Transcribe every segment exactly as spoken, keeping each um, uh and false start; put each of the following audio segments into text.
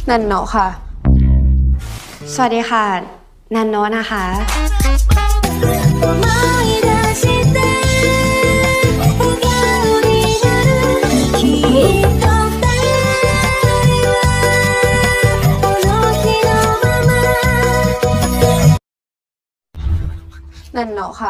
นันโนะค่ะสวัสดีค่ะนันโนะนะคะนันโนะค่ะ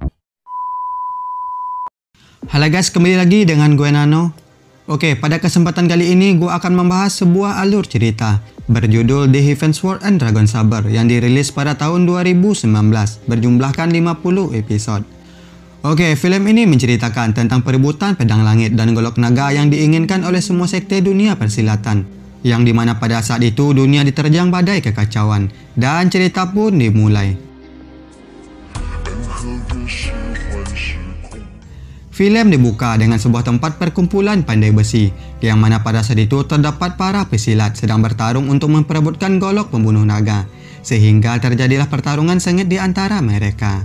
Halo guys, kembali lagi dengan gue Nano. Oke, pada kesempatan kali ini gue akan membahas sebuah alur cerita berjudul The Heaven Sword and Dragon Saber yang dirilis pada tahun dua ribu sembilan belas, berjumlahkan lima puluh episode. Oke, film ini menceritakan tentang perebutan pedang langit dan golok naga yang diinginkan oleh semua sekte dunia persilatan, yang dimana pada saat itu dunia diterjang badai kekacauan, dan cerita pun dimulai. Film dibuka dengan sebuah tempat perkumpulan pandai besi, yang mana pada saat itu terdapat para pesilat sedang bertarung untuk memperebutkan golok pembunuh naga, sehingga terjadilah pertarungan sengit di antara mereka.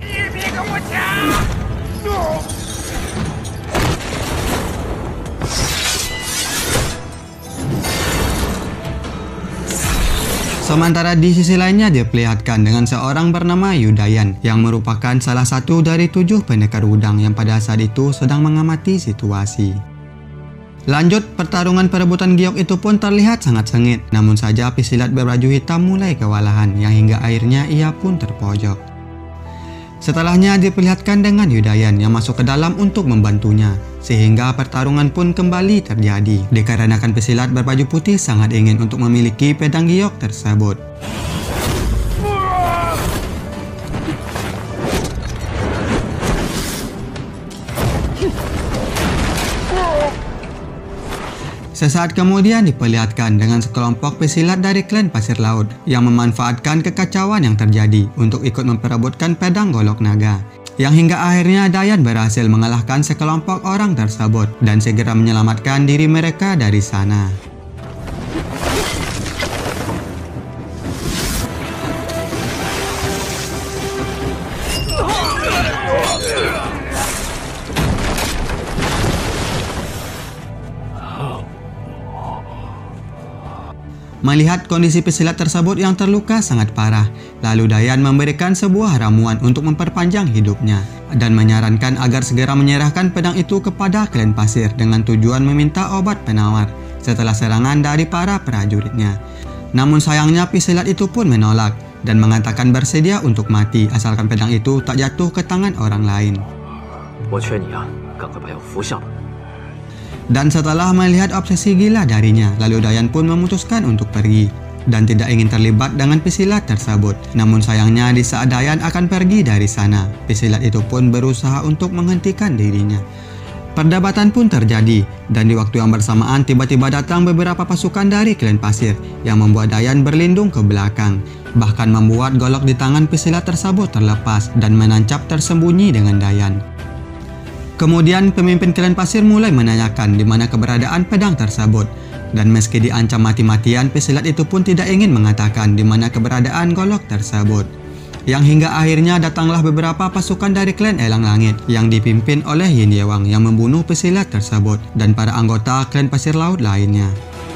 Sementara di sisi lainnya diperlihatkan dengan seorang bernama Yudayan yang merupakan salah satu dari tujuh pendekar udang yang pada saat itu sedang mengamati situasi. Lanjut, pertarungan perebutan giok itu pun terlihat sangat sengit, namun saja pesilat berbaju hitam mulai kewalahan yang hingga akhirnya ia pun terpojok. Setelahnya diperlihatkan dengan Yudayan yang masuk ke dalam untuk membantunya, sehingga pertarungan pun kembali terjadi dikarenakan pesilat berbaju putih sangat ingin untuk memiliki pedang giok tersebut. Sesaat kemudian diperlihatkan dengan sekelompok pesilat dari klan Pasir Laut yang memanfaatkan kekacauan yang terjadi untuk ikut memperebutkan pedang golok naga, yang hingga akhirnya Dayan berhasil mengalahkan sekelompok orang tersebut dan segera menyelamatkan diri mereka dari sana. Melihat kondisi pesilat tersebut yang terluka sangat parah, lalu Dayan memberikan sebuah ramuan untuk memperpanjang hidupnya dan menyarankan agar segera menyerahkan pedang itu kepada klan pasir dengan tujuan meminta obat penawar setelah serangan dari para prajuritnya. Namun sayangnya pesilat itu pun menolak dan mengatakan bersedia untuk mati asalkan pedang itu tak jatuh ke tangan orang lain. Dan setelah melihat obsesi gila darinya, lalu Dayan pun memutuskan untuk pergi dan tidak ingin terlibat dengan pesilat tersebut. Namun sayangnya di saat Dayan akan pergi dari sana, pesilat itu pun berusaha untuk menghentikan dirinya. Perdebatan pun terjadi dan di waktu yang bersamaan tiba-tiba datang beberapa pasukan dari klan pasir yang membuat Dayan berlindung ke belakang, bahkan membuat golok di tangan pesilat tersebut terlepas dan menancap tersembunyi dengan Dayan. Kemudian pemimpin klan pasir mulai menanyakan di mana keberadaan pedang tersebut, dan meski diancam mati-matian, pesilat itu pun tidak ingin mengatakan di mana keberadaan golok tersebut. Yang hingga akhirnya datanglah beberapa pasukan dari klan Elang Langit yang dipimpin oleh Yin Yewang yang membunuh pesilat tersebut dan para anggota klan Pasir Laut lainnya.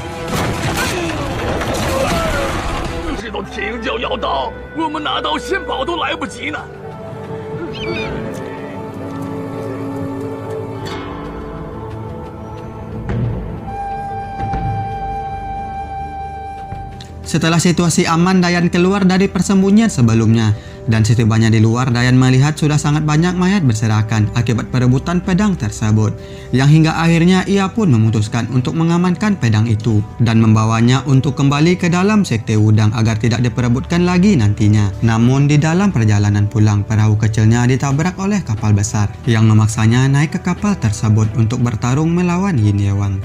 Setelah situasi aman, Dayan keluar dari persembunyian sebelumnya, dan setibanya di luar, Dayan melihat sudah sangat banyak mayat berserakan akibat perebutan pedang tersebut, yang hingga akhirnya ia pun memutuskan untuk mengamankan pedang itu dan membawanya untuk kembali ke dalam sekte udang agar tidak diperebutkan lagi nantinya. Namun di dalam perjalanan pulang, perahu kecilnya ditabrak oleh kapal besar yang memaksanya naik ke kapal tersebut untuk bertarung melawan Yin Yewang.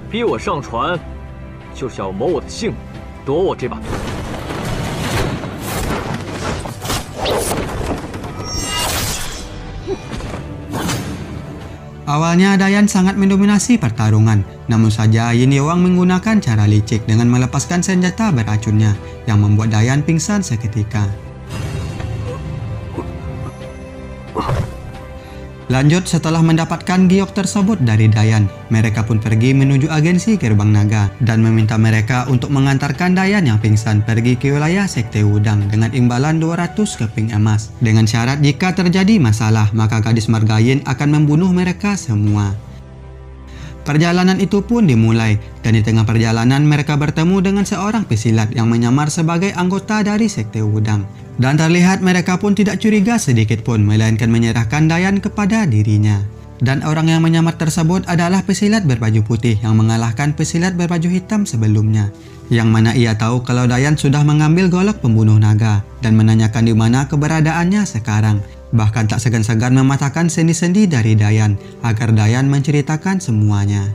Awalnya Dayan sangat mendominasi pertarungan, namun saja Yin Yewang menggunakan cara licik dengan melepaskan senjata beracunnya yang membuat Dayan pingsan seketika. Lanjut, setelah mendapatkan giok tersebut dari Dayan, mereka pun pergi menuju agensi Gerbang Naga dan meminta mereka untuk mengantarkan Dayan yang pingsan pergi ke wilayah Sekte Wudang dengan imbalan dua ratus keping emas. Dengan syarat jika terjadi masalah, maka gadis Margayin akan membunuh mereka semua. Perjalanan itu pun dimulai, dan di tengah perjalanan mereka bertemu dengan seorang pesilat yang menyamar sebagai anggota dari Sekte Wudang. Dan terlihat mereka pun tidak curiga sedikit pun, melainkan menyerahkan Dayan kepada dirinya. Dan orang yang menyamar tersebut adalah pesilat berbaju putih yang mengalahkan pesilat berbaju hitam sebelumnya. Yang mana ia tahu kalau Dayan sudah mengambil golok pembunuh naga dan menanyakan di mana keberadaannya sekarang. Bahkan tak segan-segan mematahkan sendi-sendi dari Dayan agar Dayan menceritakan semuanya.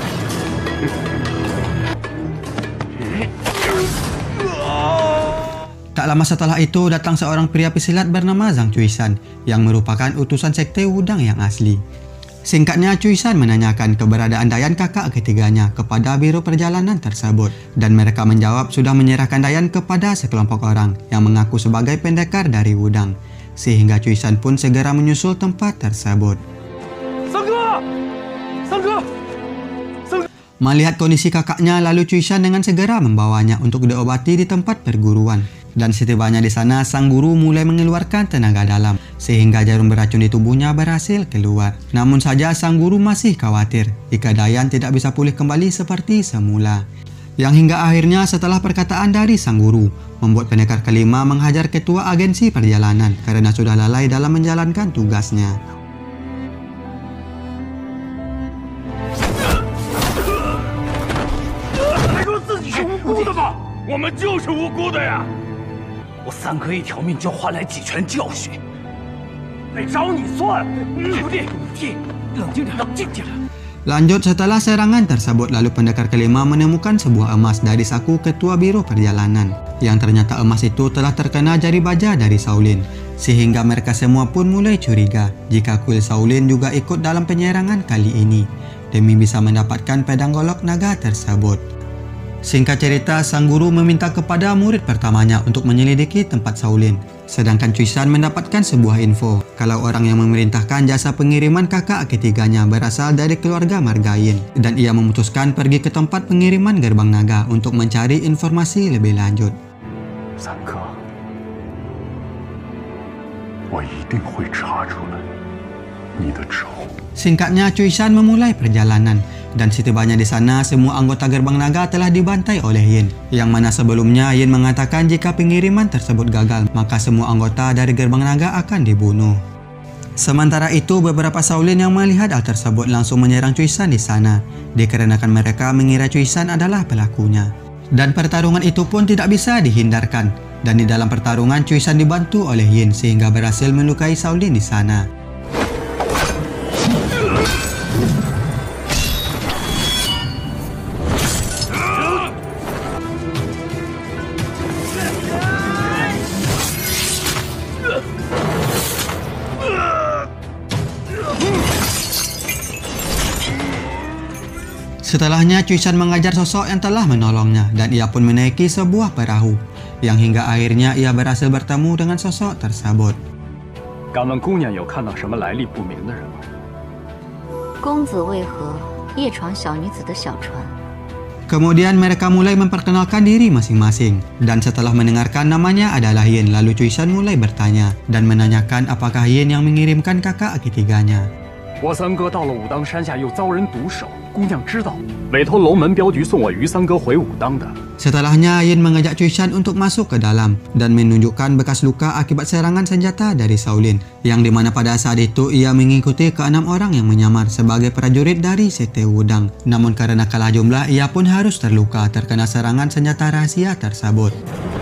Tak lama setelah itu datang seorang pria pesilat bernama Zhang Cuishan yang merupakan utusan Sekte Wudang yang asli. Singkatnya, Cuishan menanyakan keberadaan Dayan kakak ketiganya kepada biro perjalanan tersebut, dan mereka menjawab sudah menyerahkan Dayan kepada sekelompok orang yang mengaku sebagai pendekar dari Wudang, sehingga Cuishan pun segera menyusul tempat tersebut. Melihat kondisi kakaknya, lalu Cuishan dengan segera membawanya untuk diobati di tempat perguruan. Dan setibanya di sana, sang guru mulai mengeluarkan tenaga dalam, sehingga jarum beracun di tubuhnya berhasil keluar. Namun saja sang guru masih khawatir jika Dayan tidak bisa pulih kembali seperti semula. Yang hingga akhirnya setelah perkataan dari sang guru, membuat pendekar kelima menghajar ketua agensi perjalanan karena sudah lalai dalam menjalankan tugasnya. Lanjut, setelah serangan tersebut, lalu pendekar kelima menemukan sebuah emas dari saku ketua biro perjalanan, yang ternyata emas itu telah terkena jari baja dari Shaolin, sehingga mereka semua pun mulai curiga jika kuil Shaolin juga ikut dalam penyerangan kali ini demi bisa mendapatkan pedang golok naga tersebut. Singkat cerita, sang guru meminta kepada murid pertamanya untuk menyelidiki tempat Shaolin, sedangkan Cuishan mendapatkan sebuah info kalau orang yang memerintahkan jasa pengiriman kakak ketiganya berasal dari keluarga Margayin, dan ia memutuskan pergi ke tempat pengiriman Gerbang Naga untuk mencari informasi lebih lanjut. Singkatnya, Cuishan memulai perjalanan, dan setibanya di sana, semua anggota Gerbang Naga telah dibantai oleh Yin, yang mana sebelumnya Yin mengatakan jika pengiriman tersebut gagal, maka semua anggota dari Gerbang Naga akan dibunuh. Sementara itu, beberapa Shaolin yang melihat hal tersebut langsung menyerang Cuishan di sana, dikarenakan mereka mengira Cuishan adalah pelakunya. Dan pertarungan itu pun tidak bisa dihindarkan, dan di dalam pertarungan Cuishan dibantu oleh Yin sehingga berhasil melukai Shaolin di sana. Setelahnya, Cuishan mengajar sosok yang telah menolongnya, dan ia pun menaiki sebuah perahu, yang hingga akhirnya ia berhasil bertemu dengan sosok tersebut. Kemudian mereka mulai memperkenalkan diri masing-masing, dan setelah mendengarkan namanya adalah Yin, lalu Cuishan mulai bertanya dan menanyakan apakah Yin yang mengirimkan kakak ketiganya. Setelahnya, Yin mengajak Cuishan untuk masuk ke dalam dan menunjukkan bekas luka akibat serangan senjata dari Shaolin, yang dimana pada saat itu ia mengikuti keenam orang yang menyamar sebagai prajurit dari Sekte Wudang. Namun karena kalah jumlah, ia pun harus terluka terkena serangan senjata rahasia tersebut.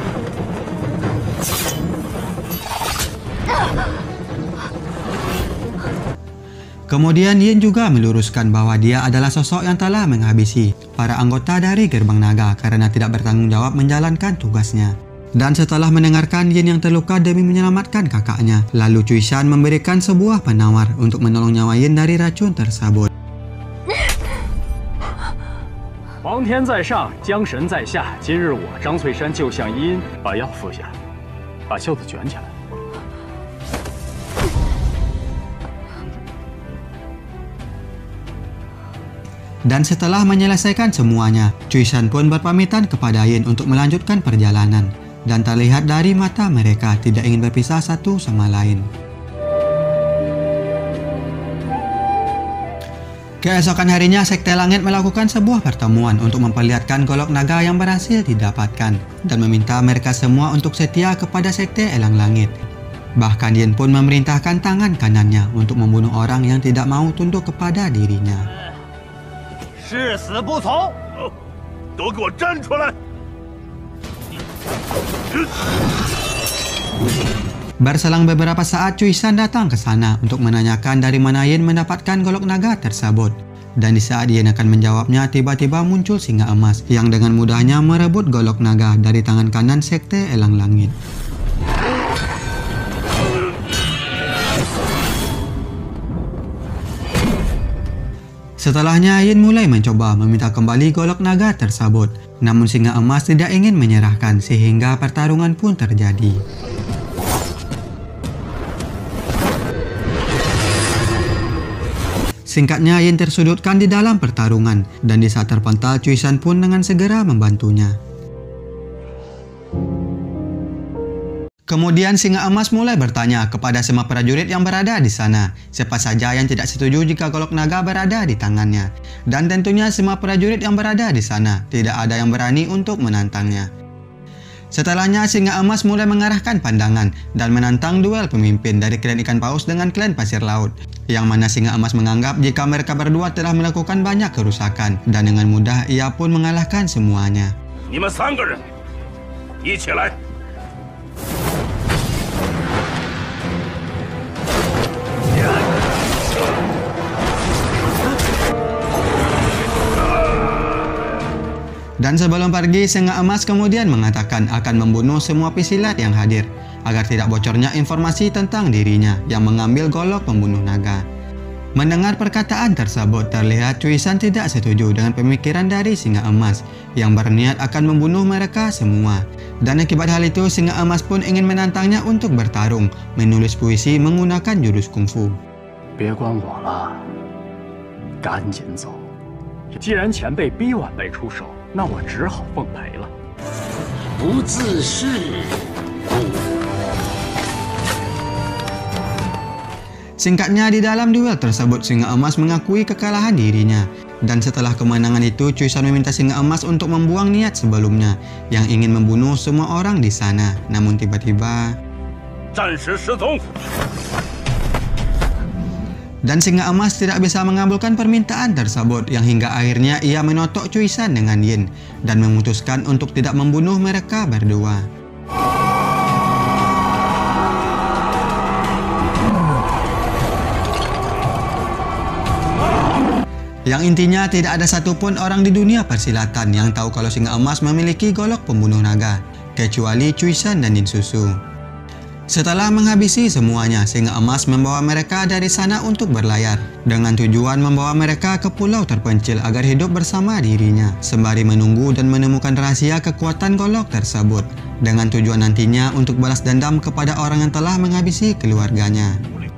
Kemudian Yin juga meluruskan bahwa dia adalah sosok yang telah menghabisi para anggota dari Gerbang Naga karena tidak bertanggung jawab menjalankan tugasnya. Dan setelah mendengarkan Yin yang terluka demi menyelamatkan kakaknya, lalu Cuishan memberikan sebuah penawar untuk menolong nyawa Yin dari racun tersebut. Dan setelah menyelesaikan semuanya, Cui Shan pun berpamitan kepada Yin untuk melanjutkan perjalanan. Dan terlihat dari mata mereka tidak ingin berpisah satu sama lain. Keesokan harinya, Sekte Langit melakukan sebuah pertemuan untuk memperlihatkan golok naga yang berhasil didapatkan dan meminta mereka semua untuk setia kepada Sekte Elang Langit. Bahkan Yin pun memerintahkan tangan kanannya untuk membunuh orang yang tidak mau tunduk kepada dirinya. Berselang beberapa saat, Cui Shan datang ke sana untuk menanyakan dari mana Yin mendapatkan golok naga tersebut. Dan di saat Yin akan menjawabnya, tiba-tiba muncul singa emas yang dengan mudahnya merebut golok naga dari tangan kanan Sekte Elang Langit. Setelahnya, Yin mulai mencoba meminta kembali golok naga tersebut. Namun singa emas tidak ingin menyerahkan sehingga pertarungan pun terjadi. Singkatnya, Yin tersudutkan di dalam pertarungan dan di saat terpental, Cui Shan pun dengan segera membantunya. Kemudian singa emas mulai bertanya kepada semua prajurit yang berada di sana, siapa saja yang tidak setuju jika golok naga berada di tangannya. Dan tentunya semua prajurit yang berada di sana tidak ada yang berani untuk menantangnya. Setelahnya, singa emas mulai mengarahkan pandangan dan menantang duel pemimpin dari klan ikan paus dengan klan pasir laut, yang mana singa emas menganggap jika mereka berdua telah melakukan banyak kerusakan dan dengan mudah ia pun mengalahkan semuanya. Dan sebelum pergi, singa emas kemudian mengatakan akan membunuh semua pesilat yang hadir agar tidak bocornya informasi tentang dirinya yang mengambil golok pembunuh naga. Mendengar perkataan tersebut, terlihat Cui Shan tidak setuju dengan pemikiran dari singa emas yang berniat akan membunuh mereka semua. Dan akibat hal itu, singa emas pun ingin menantangnya untuk bertarung, menulis puisi menggunakan jurus kungfu. 别管我了，赶紧走。既然前辈逼晚辈出手，那我只好奉陪了。 不自是，故 Singkatnya, di dalam duel tersebut, singa emas mengakui kekalahan dirinya. Dan setelah kemenangan itu, Cui Shan meminta singa emas untuk membuang niat sebelumnya yang ingin membunuh semua orang di sana. Namun tiba-tiba, dan singa emas tidak bisa mengabulkan permintaan tersebut yang hingga akhirnya ia menotok Cui Shan dengan Yin dan memutuskan untuk tidak membunuh mereka berdua. Yang intinya tidak ada satupun orang di dunia persilatan yang tahu kalau singa emas memiliki golok pembunuh naga, kecuali Cui Shan dan Yin Susu. Setelah menghabisi semuanya, singa emas membawa mereka dari sana untuk berlayar dengan tujuan membawa mereka ke pulau terpencil agar hidup bersama dirinya sembari menunggu dan menemukan rahasia kekuatan golok tersebut dengan tujuan nantinya untuk balas dendam kepada orang yang telah menghabisi keluarganya.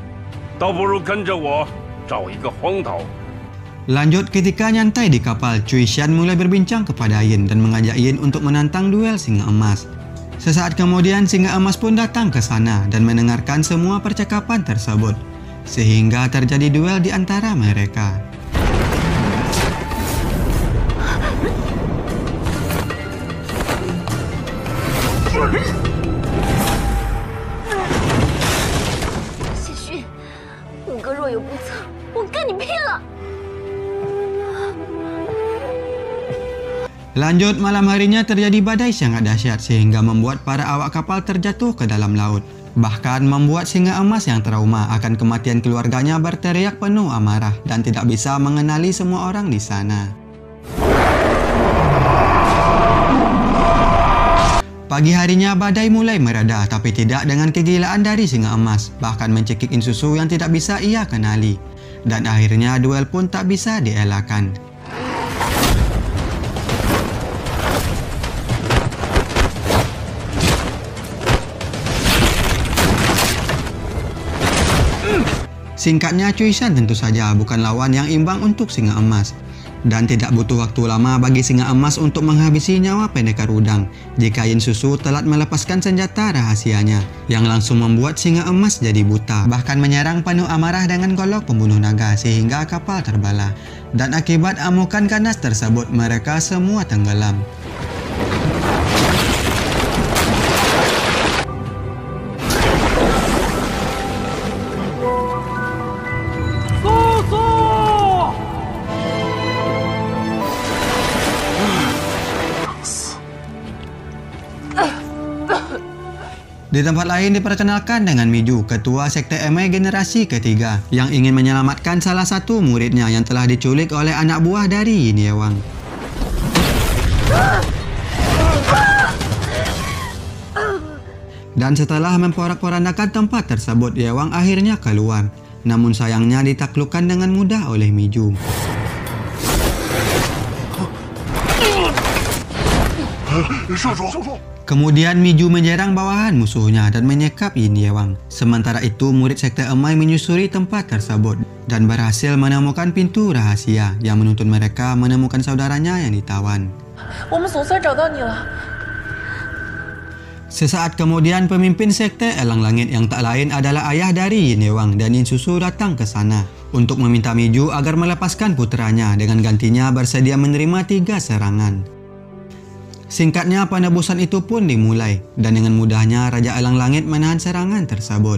Lanjut, ketika nyantai di kapal, Cui Shan mulai berbincang kepada Yin dan mengajak Yin untuk menantang duel singa emas. Sesaat kemudian, singa emas pun datang ke sana dan mendengarkan semua percakapan tersebut, sehingga terjadi duel di antara mereka. Lanjut, malam harinya terjadi badai sangat dahsyat sehingga membuat para awak kapal terjatuh ke dalam laut. Bahkan membuat singa emas yang trauma akan kematian keluarganya berteriak penuh amarah dan tidak bisa mengenali semua orang di sana. Pagi harinya badai mulai mereda, tapi tidak dengan kegilaan dari singa emas, bahkan mencekik Yin Susu yang tidak bisa ia kenali. Dan akhirnya duel pun tak bisa dielakkan. Singkatnya, Cui Shan tentu saja bukan lawan yang imbang untuk singa emas. Dan tidak butuh waktu lama bagi singa emas untuk menghabisi nyawa pendekar udang jika Yin Susu telat melepaskan senjata rahasianya yang langsung membuat singa emas jadi buta, bahkan menyerang penuh amarah dengan golok pembunuh naga sehingga kapal terbelah. Dan akibat amukan ganas tersebut mereka semua tenggelam. Di tempat lain diperkenalkan dengan Miju, ketua sekte Emei generasi ketiga, yang ingin menyelamatkan salah satu muridnya yang telah diculik oleh anak buah dari Yin Yewang. Dan setelah memporak-porandakan tempat tersebut, Yewang akhirnya keluar. Namun sayangnya ditaklukkan dengan mudah oleh Miju. Kemudian Miju menyerang bawahan musuhnya dan menyekap Yin Yewang. Sementara itu murid sekte Emei menyusuri tempat tersebut dan berhasil menemukan pintu rahasia yang menuntun mereka menemukan saudaranya yang ditawan. Sesaat kemudian pemimpin sekte Elang Langit yang tak lain adalah ayah dari Yin Yewang dan Yin Susu datang ke sana untuk meminta Miju agar melepaskan putranya, dengan gantinya bersedia menerima tiga serangan. Singkatnya penebusan itu pun dimulai dan dengan mudahnya Raja Elang Langit menahan serangan tersebut.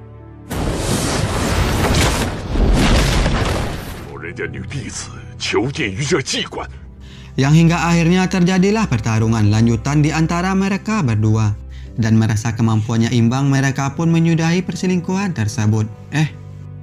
Yang hingga akhirnya terjadilah pertarungan lanjutan di antara mereka berdua. Dan merasa kemampuannya imbang, mereka pun menyudahi perselingkuhan tersebut. Eh.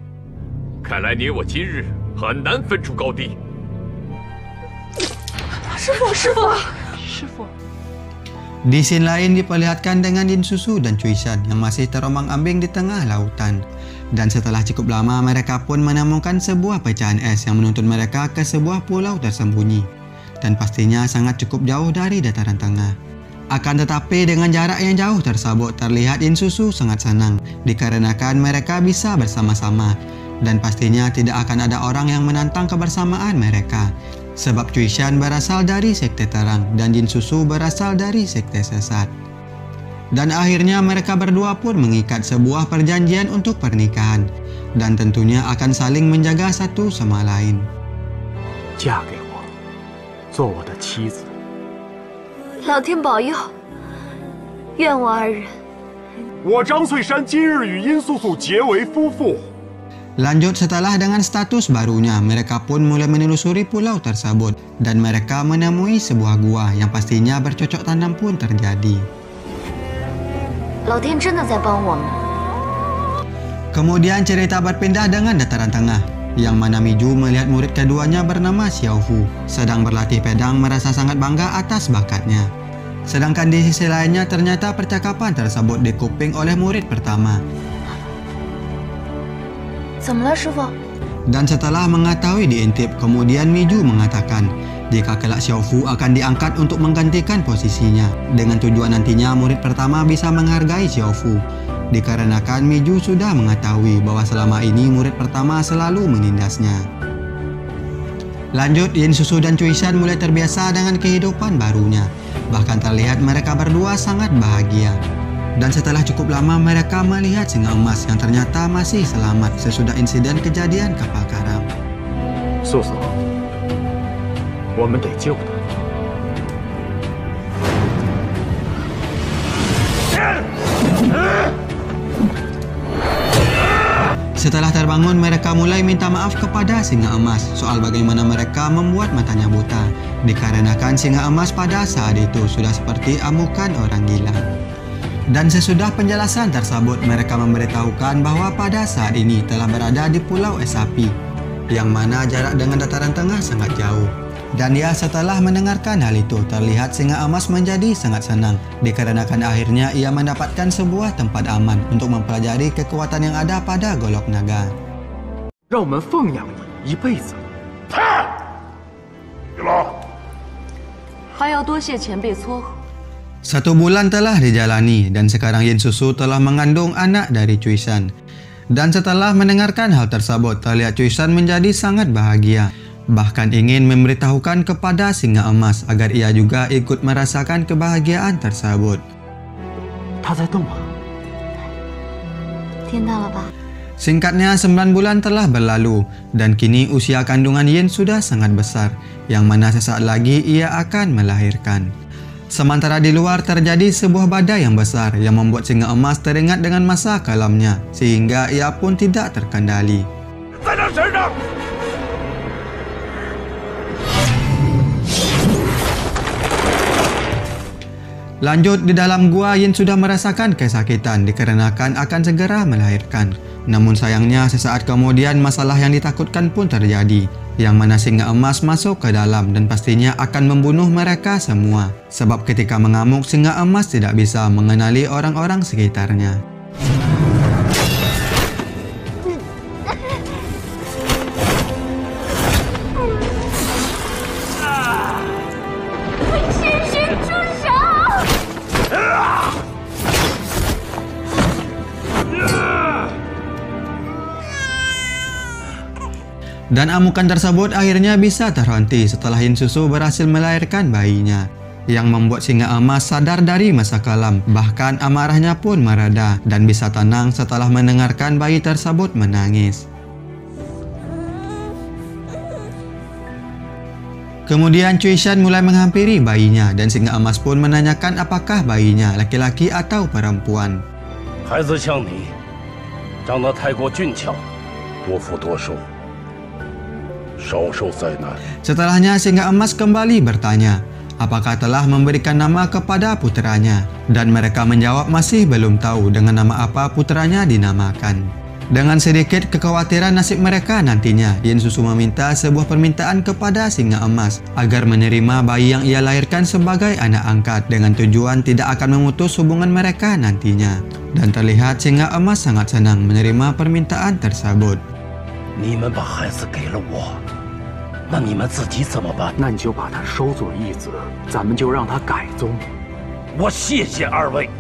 Di scene lain diperlihatkan dengan Yin Susu dan Cui Shan yang masih terombang-ambing di tengah lautan. Dan setelah cukup lama mereka pun menemukan sebuah pecahan es yang menuntun mereka ke sebuah pulau tersembunyi. Dan pastinya sangat cukup jauh dari dataran tengah. Akan tetapi dengan jarak yang jauh tersebut terlihat Yin Susu sangat senang dikarenakan mereka bisa bersama-sama. Dan pastinya tidak akan ada orang yang menantang kebersamaan mereka. Sebab Cui Shan berasal dari sekte terang dan Yin Susu berasal dari sekte sesat. Dan akhirnya mereka berdua pun mengikat sebuah perjanjian untuk pernikahan. Dan tentunya akan saling menjaga satu sama lain. Lanjut setelah dengan status barunya, mereka pun mulai menelusuri pulau tersebut dan mereka menemui sebuah gua yang pastinya bercocok tanam pun terjadi. Kemudian cerita berpindah dengan dataran tengah, yang mana Miju melihat murid keduanya bernama Xiaofu sedang berlatih pedang merasa sangat bangga atas bakatnya. Sedangkan di sisi lainnya ternyata percakapan tersebut dikuping oleh murid pertama. Dan setelah mengetahui diintip, kemudian Miju mengatakan jika kelak Xiaofu akan diangkat untuk menggantikan posisinya, dengan tujuan nantinya murid pertama bisa menghargai Xiaofu, dikarenakan Miju sudah mengetahui bahwa selama ini murid pertama selalu menindasnya. Lanjut, Yin Susu dan Cui Shan mulai terbiasa dengan kehidupan barunya, bahkan terlihat mereka berdua sangat bahagia. Dan setelah cukup lama mereka melihat singa emas yang ternyata masih selamat sesudah insiden kejadian kapal karam. Susu, kita harus救他. Setelah terbangun, mereka mulai minta maaf kepada singa emas soal bagaimana mereka membuat matanya buta, dikarenakan singa emas pada saat itu sudah seperti amukan orang gila. Dan sesudah penjelasan tersebut, mereka memberitahukan bahwa pada saat ini telah berada di Pulau Es Api, yang mana jarak dengan dataran tengah sangat jauh. Dan ya, setelah mendengarkan hal itu, terlihat singa emas menjadi sangat senang, dikarenakan akhirnya ia mendapatkan sebuah tempat aman untuk mempelajari kekuatan yang ada pada golok naga. Satu bulan telah dijalani dan sekarang Yin Susu telah mengandung anak dari Cui Shan. Dan setelah mendengarkan hal tersebut, terlihat Cui Shan menjadi sangat bahagia. bahkan ingin memberitahukan kepada singa emas agar ia juga ikut merasakan kebahagiaan tersebut. 他在动吗？ 听到了吧？ Singkatnya, sembilan bulan telah berlalu dan kini usia kandungan Yin sudah sangat besar, yang mana sesaat lagi ia akan melahirkan. Sementara di luar terjadi sebuah badai yang besar yang membuat singa emas teringat dengan masa kelamnya, sehingga ia pun tidak terkendali. Lanjut, di dalam gua Yin sudah merasakan kesakitan dikarenakan akan segera melahirkan. Namun sayangnya sesaat kemudian masalah yang ditakutkan pun terjadi, yang mana singa emas masuk ke dalam dan pastinya akan membunuh mereka semua. Sebab ketika mengamuk, singa emas tidak bisa mengenali orang-orang sekitarnya. Dan amukan tersebut akhirnya bisa terhenti setelah Yin Susu berhasil melahirkan bayinya, yang membuat singa emas sadar dari masa kelam, bahkan amarahnya pun mereda dan bisa tenang setelah mendengarkan bayi tersebut menangis. Kemudian Cui Shan mulai menghampiri bayinya dan singa emas pun menanyakan apakah bayinya laki-laki atau perempuan. 孩子像你，长得太过俊俏，多福多寿。 Setelahnya singa emas kembali bertanya apakah telah memberikan nama kepada puteranya, dan mereka menjawab masih belum tahu dengan nama apa puteranya dinamakan. Dengan sedikit kekhawatiran nasib mereka nantinya, Yin Susu meminta sebuah permintaan kepada singa emas agar menerima bayi yang ia lahirkan sebagai anak angkat dengan tujuan tidak akan memutus hubungan mereka nantinya. Dan terlihat singa emas sangat senang menerima permintaan tersebut. 你们把孩子给了我，那你们自己怎么办？ 那你就把他收作义子，咱们就让他改宗。 我谢谢二位。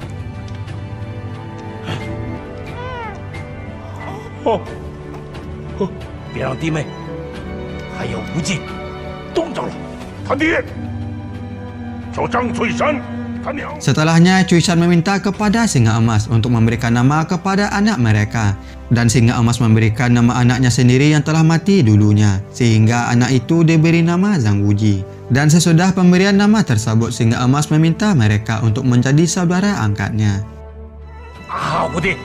哦，别让弟妹还有无忌冻着了。他爹叫张翠山。 Setelahnya, Cui Shan meminta kepada singa emas untuk memberikan nama kepada anak mereka, dan singa emas memberikan nama anaknya sendiri yang telah mati dulunya, sehingga anak itu diberi nama Zhang Wuji. Dan sesudah pemberian nama tersebut, singa emas meminta mereka untuk menjadi saudara angkatnya. Ah, Wudi,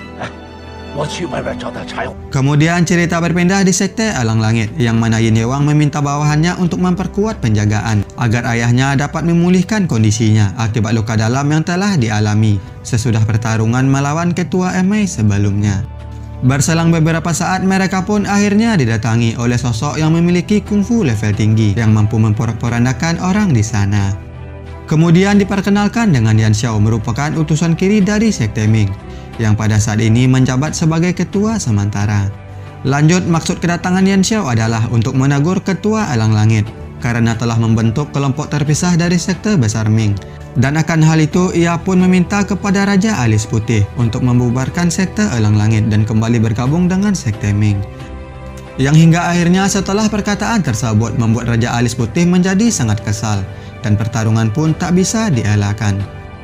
kemudian cerita berpindah di sekte Alang Langit, yang mana Yin Yewang meminta bawahannya untuk memperkuat penjagaan agar ayahnya dapat memulihkan kondisinya akibat luka dalam yang telah dialami sesudah pertarungan melawan ketua M A sebelumnya. Berselang beberapa saat, mereka pun akhirnya didatangi oleh sosok yang memiliki kungfu level tinggi yang mampu memporak-porandakan orang di sana. Kemudian diperkenalkan dengan Yan Xiao, merupakan utusan kiri dari sekte Ming, yang pada saat ini menjabat sebagai ketua sementara. Lanjut, maksud kedatangan Yan Xiao adalah untuk menegur ketua Alang Langit karena telah membentuk kelompok terpisah dari sekte besar Ming. Dan akan hal itu, ia pun meminta kepada Raja Alis Putih untuk membubarkan sekte Alang Langit dan kembali bergabung dengan sekte Ming. Yang hingga akhirnya setelah perkataan tersebut membuat Raja Alis Putih menjadi sangat kesal, dan pertarungan pun tak bisa dielakkan.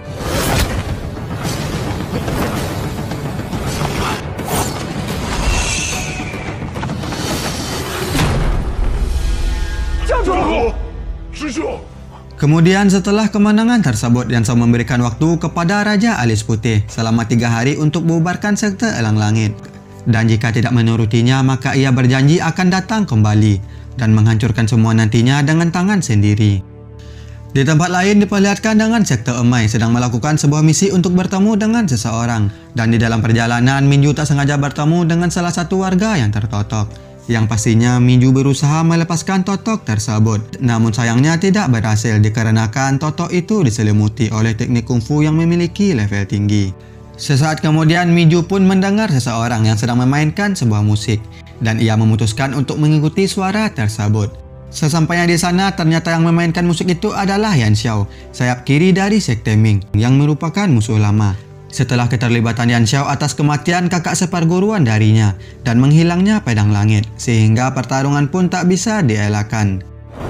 Kemudian setelah kemenangan tersebut, Yan Xiao memberikan waktu kepada Raja Alis Putih selama tiga hari untuk membubarkan sekte Alang Langit. Dan jika tidak menurutinya, maka ia berjanji akan datang kembali dan menghancurkan semua nantinya dengan tangan sendiri. Di tempat lain diperlihatkan dengan sekte Emai sedang melakukan sebuah misi untuk bertemu dengan seseorang. Dan di dalam perjalanan, Minju tak sengaja bertemu dengan salah satu warga yang tertotok. Yang pastinya Minju berusaha melepaskan totok tersebut, namun sayangnya tidak berhasil dikarenakan totok itu diselimuti oleh teknik kungfu yang memiliki level tinggi. Sesaat kemudian Minju pun mendengar seseorang yang sedang memainkan sebuah musik, dan ia memutuskan untuk mengikuti suara tersebut. Sesampainya di sana, ternyata yang memainkan musik itu adalah Yan Xiao, sayap kiri dari sekte Ming, yang merupakan musuh lama. setelah keterlibatan Yan Xiao atas kematian kakak seperguruan darinya dan menghilangnya pedang langit, sehingga pertarungan pun tak bisa dielakkan.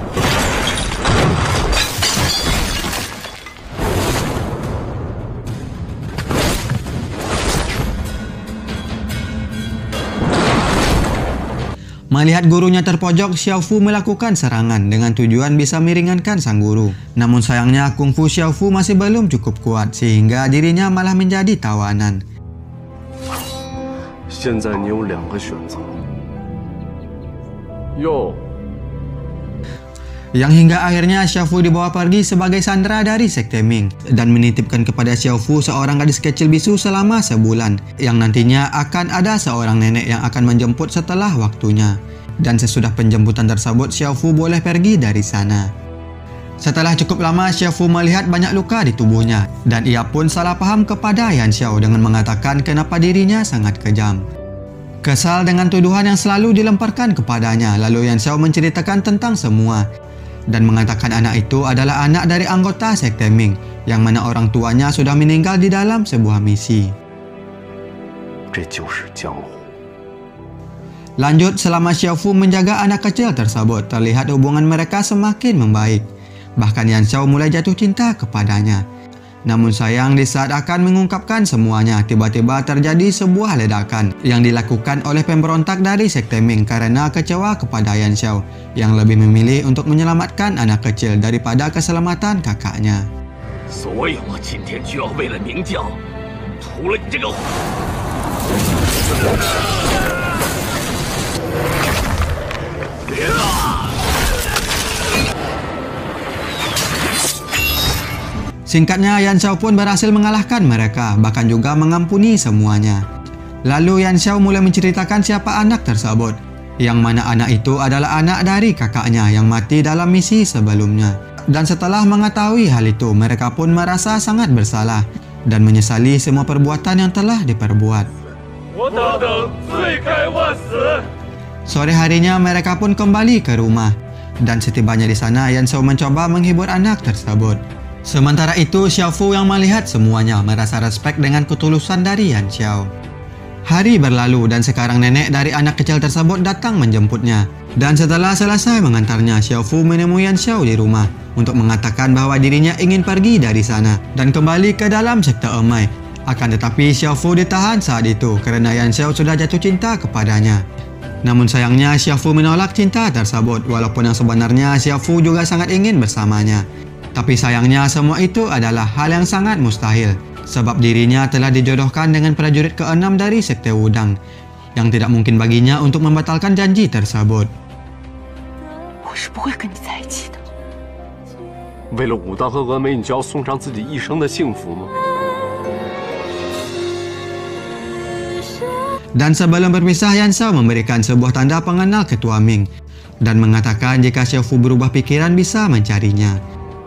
Melihat gurunya terpojok, Xiao Fu melakukan serangan dengan tujuan bisa meringankan sang guru. Namun sayangnya kungfu Xiao Fu masih belum cukup kuat sehingga dirinya malah menjadi tawanan. Yang hingga akhirnya Xiao Fu dibawa pergi sebagai sandera dari Sekte Ming dan menitipkan kepada Xiao Fu seorang gadis kecil bisu selama sebulan, yang nantinya akan ada seorang nenek yang akan menjemput setelah waktunya. Dan sesudah penjemputan tersebut, Xiao Fu boleh pergi dari sana. Setelah cukup lama, Xiao Fu melihat banyak luka di tubuhnya dan ia pun salah paham kepada Yan Xiao dengan mengatakan kenapa dirinya sangat kejam. Kesal dengan tuduhan yang selalu dilemparkan kepadanya, lalu Yan Xiao menceritakan tentang semua dan mengatakan anak itu adalah anak dari anggota Sekte Ming yang mana orang tuanya sudah meninggal di dalam sebuah misi. Lanjut, selama Xiao Fu menjaga anak kecil tersebut, terlihat hubungan mereka semakin membaik. Bahkan Yan Xiao mulai jatuh cinta kepadanya. Namun sayang, di saat akan mengungkapkan semuanya, tiba-tiba terjadi sebuah ledakan yang dilakukan oleh pemberontak dari Sekte Ming karena kecewa kepada Yan Xiao yang lebih memilih untuk menyelamatkan anak kecil daripada keselamatan kakaknya. Singkatnya, Yan Xiao pun berhasil mengalahkan mereka, bahkan juga mengampuni semuanya. Lalu Yan Xiao mulai menceritakan siapa anak tersebut, yang mana anak itu adalah anak dari kakaknya yang mati dalam misi sebelumnya. Dan setelah mengetahui hal itu, mereka pun merasa sangat bersalah dan menyesali semua perbuatan yang telah diperbuat. Sore harinya mereka pun kembali ke rumah, dan setibanya di sana Yan Xiao mencoba menghibur anak tersebut. Sementara itu, Xiao Fu yang melihat semuanya merasa respek dengan ketulusan dari Yan Xiao. Hari berlalu dan sekarang nenek dari anak kecil tersebut datang menjemputnya. Dan setelah selesai mengantarnya, Xiao Fu menemui Yan Xiao di rumah untuk mengatakan bahwa dirinya ingin pergi dari sana dan kembali ke dalam sekte Emai. Akan tetapi Xiao Fu ditahan saat itu karena Yan Xiao sudah jatuh cinta kepadanya. Namun sayangnya Xiao Fu menolak cinta tersebut, walaupun yang sebenarnya Xiao Fu juga sangat ingin bersamanya. Tapi sayangnya semua itu adalah hal yang sangat mustahil, sebab dirinya telah dijodohkan dengan prajurit keenam dari Sekte Wudang, yang tidak mungkin baginya untuk membatalkan janji tersebut. Dan sebelum berpisah, Yan Xiao memberikan sebuah tanda pengenal ketua Ming dan mengatakan jika Xiao Fu berubah pikiran bisa mencarinya.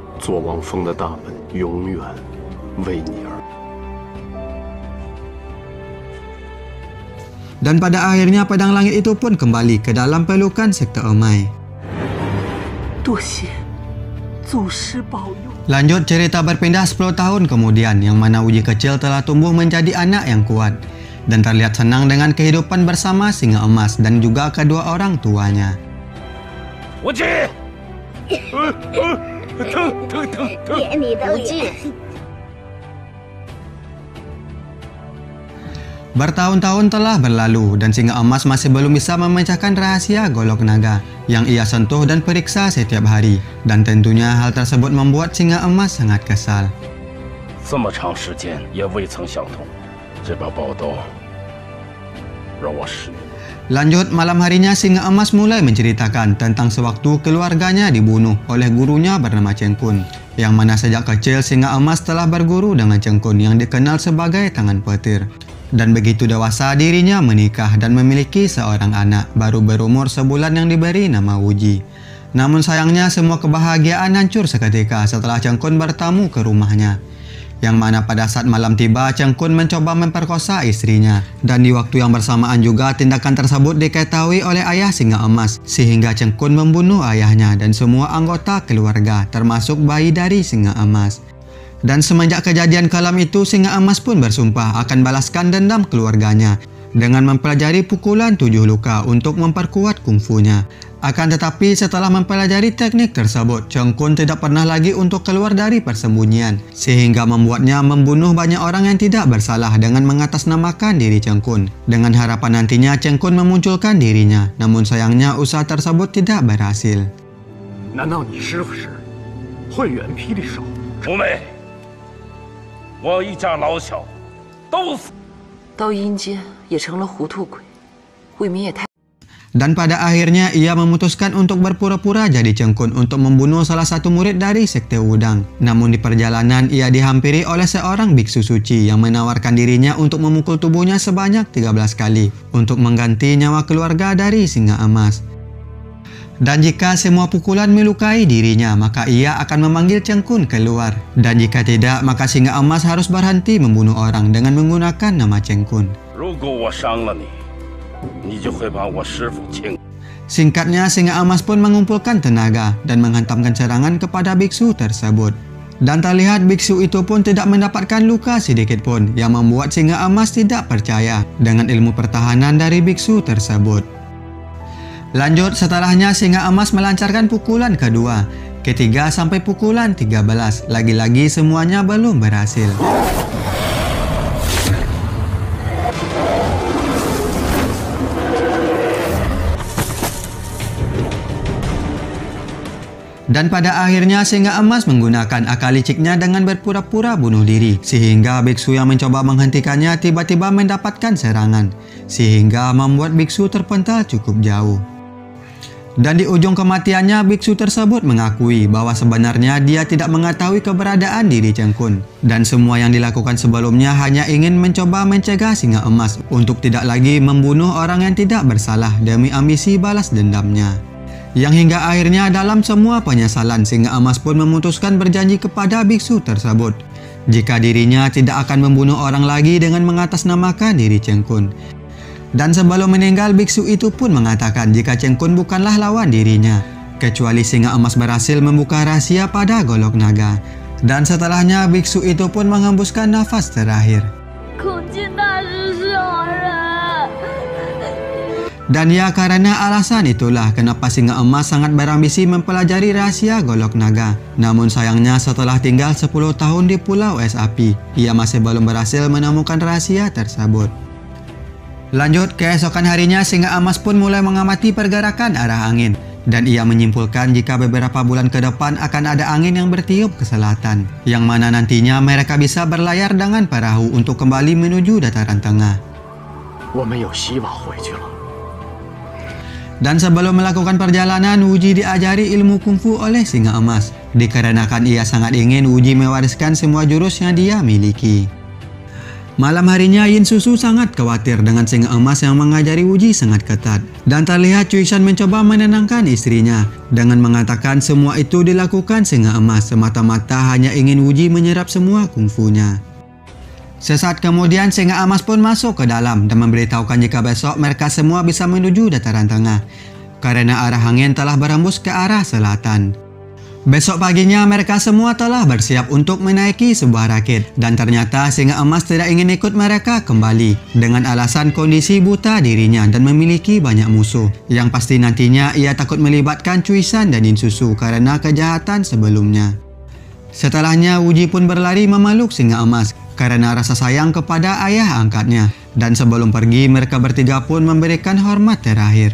Dan pada akhirnya pedang langit itu pun kembali ke dalam pelukan sekte Emai. Lanjut cerita berpindah sepuluh tahun kemudian, yang mana Wuji kecil telah tumbuh menjadi anak yang kuat dan terlihat senang dengan kehidupan bersama singa emas dan juga kedua orang tuanya. Wuji! Bertahun-tahun telah berlalu dan singa emas masih belum bisa memecahkan rahasia golok naga yang ia sentuh dan periksa setiap hari, dan tentunya hal tersebut membuat singa emas sangat kesal. Lanjut, malam harinya singa emas mulai menceritakan tentang sewaktu keluarganya dibunuh oleh gurunya bernama Cheng Kun, yang mana sejak kecil singa emas telah berguru dengan Cheng Kun yang dikenal sebagai tangan petir. Dan begitu dewasa dirinya menikah dan memiliki seorang anak baru berumur sebulan yang diberi nama Wuji. Namun sayangnya semua kebahagiaan hancur seketika setelah Cheng Kun bertamu ke rumahnya, yang mana pada saat malam tiba Cheng Kun mencoba memperkosa istrinya, dan di waktu yang bersamaan juga tindakan tersebut diketahui oleh ayah singa emas sehingga Cheng Kun membunuh ayahnya dan semua anggota keluarga termasuk bayi dari singa emas. Dan semenjak kejadian kelam itu, Singa Emas pun bersumpah akan balaskan dendam keluarganya dengan mempelajari pukulan tujuh luka untuk memperkuat kungfunya. Akan tetapi setelah mempelajari teknik tersebut, Cheng Kun tidak pernah lagi untuk keluar dari persembunyian, sehingga membuatnya membunuh banyak orang yang tidak bersalah dengan mengatasnamakan diri Cheng Kun, dengan harapan nantinya Cheng Kun memunculkan dirinya. Namun sayangnya usaha tersebut tidak berhasil. 难道你师傅是混元霹雳手？ 五妹，我一家老小都死。 到阴间也成了糊涂鬼，未免也太…… Dan pada akhirnya ia memutuskan untuk berpura-pura jadi Cheng Kun untuk membunuh salah satu murid dari Sekte Wudang. Namun di perjalanan ia dihampiri oleh seorang biksu suci yang menawarkan dirinya untuk memukul tubuhnya sebanyak tiga belas kali untuk mengganti nyawa keluarga dari Singa Emas. Dan jika semua pukulan melukai dirinya, maka ia akan memanggil Cheng Kun keluar. Dan jika tidak, maka Singa Emas harus berhenti membunuh orang dengan menggunakan nama Cheng Kun. Singkatnya, Singa Emas pun mengumpulkan tenaga dan menghantamkan serangan kepada biksu tersebut. Dan terlihat biksu itu pun tidak mendapatkan luka sedikit pun, yang membuat Singa Emas tidak percaya dengan ilmu pertahanan dari biksu tersebut. Lanjut, setelahnya Singa Emas melancarkan pukulan kedua, ketiga sampai pukulan tiga belas. Lagi-lagi semuanya belum berhasil. Dan pada akhirnya Singa Emas menggunakan akal liciknya dengan berpura-pura bunuh diri, sehingga biksu yang mencoba menghentikannya tiba-tiba mendapatkan serangan, sehingga membuat biksu terpental cukup jauh. Dan di ujung kematiannya, biksu tersebut mengakui bahwa sebenarnya dia tidak mengetahui keberadaan diri Cheng Kun, dan semua yang dilakukan sebelumnya hanya ingin mencoba mencegah Singa Emas untuk tidak lagi membunuh orang yang tidak bersalah demi ambisi balas dendamnya. Yang hingga akhirnya dalam semua penyesalan, Singa Emas pun memutuskan berjanji kepada biksu tersebut jika dirinya tidak akan membunuh orang lagi dengan mengatasnamakan diri Cheng Kun. Dan sebelum meninggal, biksu itu pun mengatakan jika Cheng Kun bukanlah lawan dirinya, kecuali Singa Emas berhasil membuka rahasia pada golok naga. Dan setelahnya, biksu itu pun menghembuskan nafas terakhir. Dan ya, karena alasan itulah kenapa Singa Emas sangat berambisi mempelajari rahasia golok naga. Namun sayangnya setelah tinggal sepuluh tahun di Pulau Es Api, ia masih belum berhasil menemukan rahasia tersebut. Lanjut, keesokan harinya Singa Emas pun mulai mengamati pergerakan arah angin. Dan ia menyimpulkan jika beberapa bulan ke depan akan ada angin yang bertiup ke selatan, yang mana nantinya mereka bisa berlayar dengan perahu untuk kembali menuju dataran tengah. Dan sebelum melakukan perjalanan, Wuji diajari ilmu kungfu oleh Singa Emas, dikarenakan ia sangat ingin Wuji mewariskan semua jurus yang dia miliki. Malam harinya, Yin Susu sangat khawatir dengan Singa Emas yang mengajari Wuji sangat ketat. Dan terlihat Cui Shan mencoba menenangkan istrinya dengan mengatakan semua itu dilakukan Singa Emas semata-mata hanya ingin Wuji menyerap semua kungfunya. Sesaat kemudian, Singa Emas pun masuk ke dalam dan memberitahukan jika besok mereka semua bisa menuju dataran tengah, karena arah angin telah berembus ke arah selatan. Besok paginya mereka semua telah bersiap untuk menaiki sebuah rakit, dan ternyata Singa Emas tidak ingin ikut mereka kembali dengan alasan kondisi buta dirinya dan memiliki banyak musuh, yang pasti nantinya ia takut melibatkan Cui Shan dan Yin Susu karena kejahatan sebelumnya. Setelahnya, Wuji pun berlari memeluk Singa Emas karena rasa sayang kepada ayah angkatnya, dan sebelum pergi mereka bertiga pun memberikan hormat terakhir.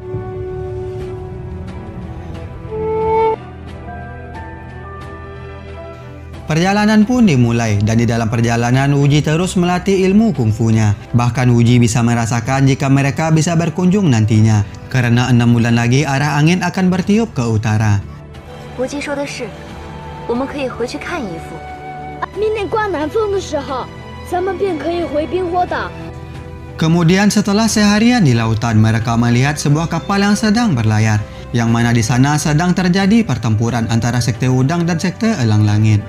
Perjalanan pun dimulai, dan di dalam perjalanan Wuji terus melatih ilmu kungfunya. Bahkan Wuji bisa merasakan jika mereka bisa berkunjung nantinya, karena enam bulan lagi arah angin akan bertiup ke utara. Wuji 说的是，我们可以回去看姨父。 明年刮南风的时候，咱们便可以回冰火岛。 Kemudian setelah seharian di lautan, mereka melihat sebuah kapal yang sedang berlayar, yang mana di sana sedang terjadi pertempuran antara Sekte Wudang dan Sekte Elang Langit.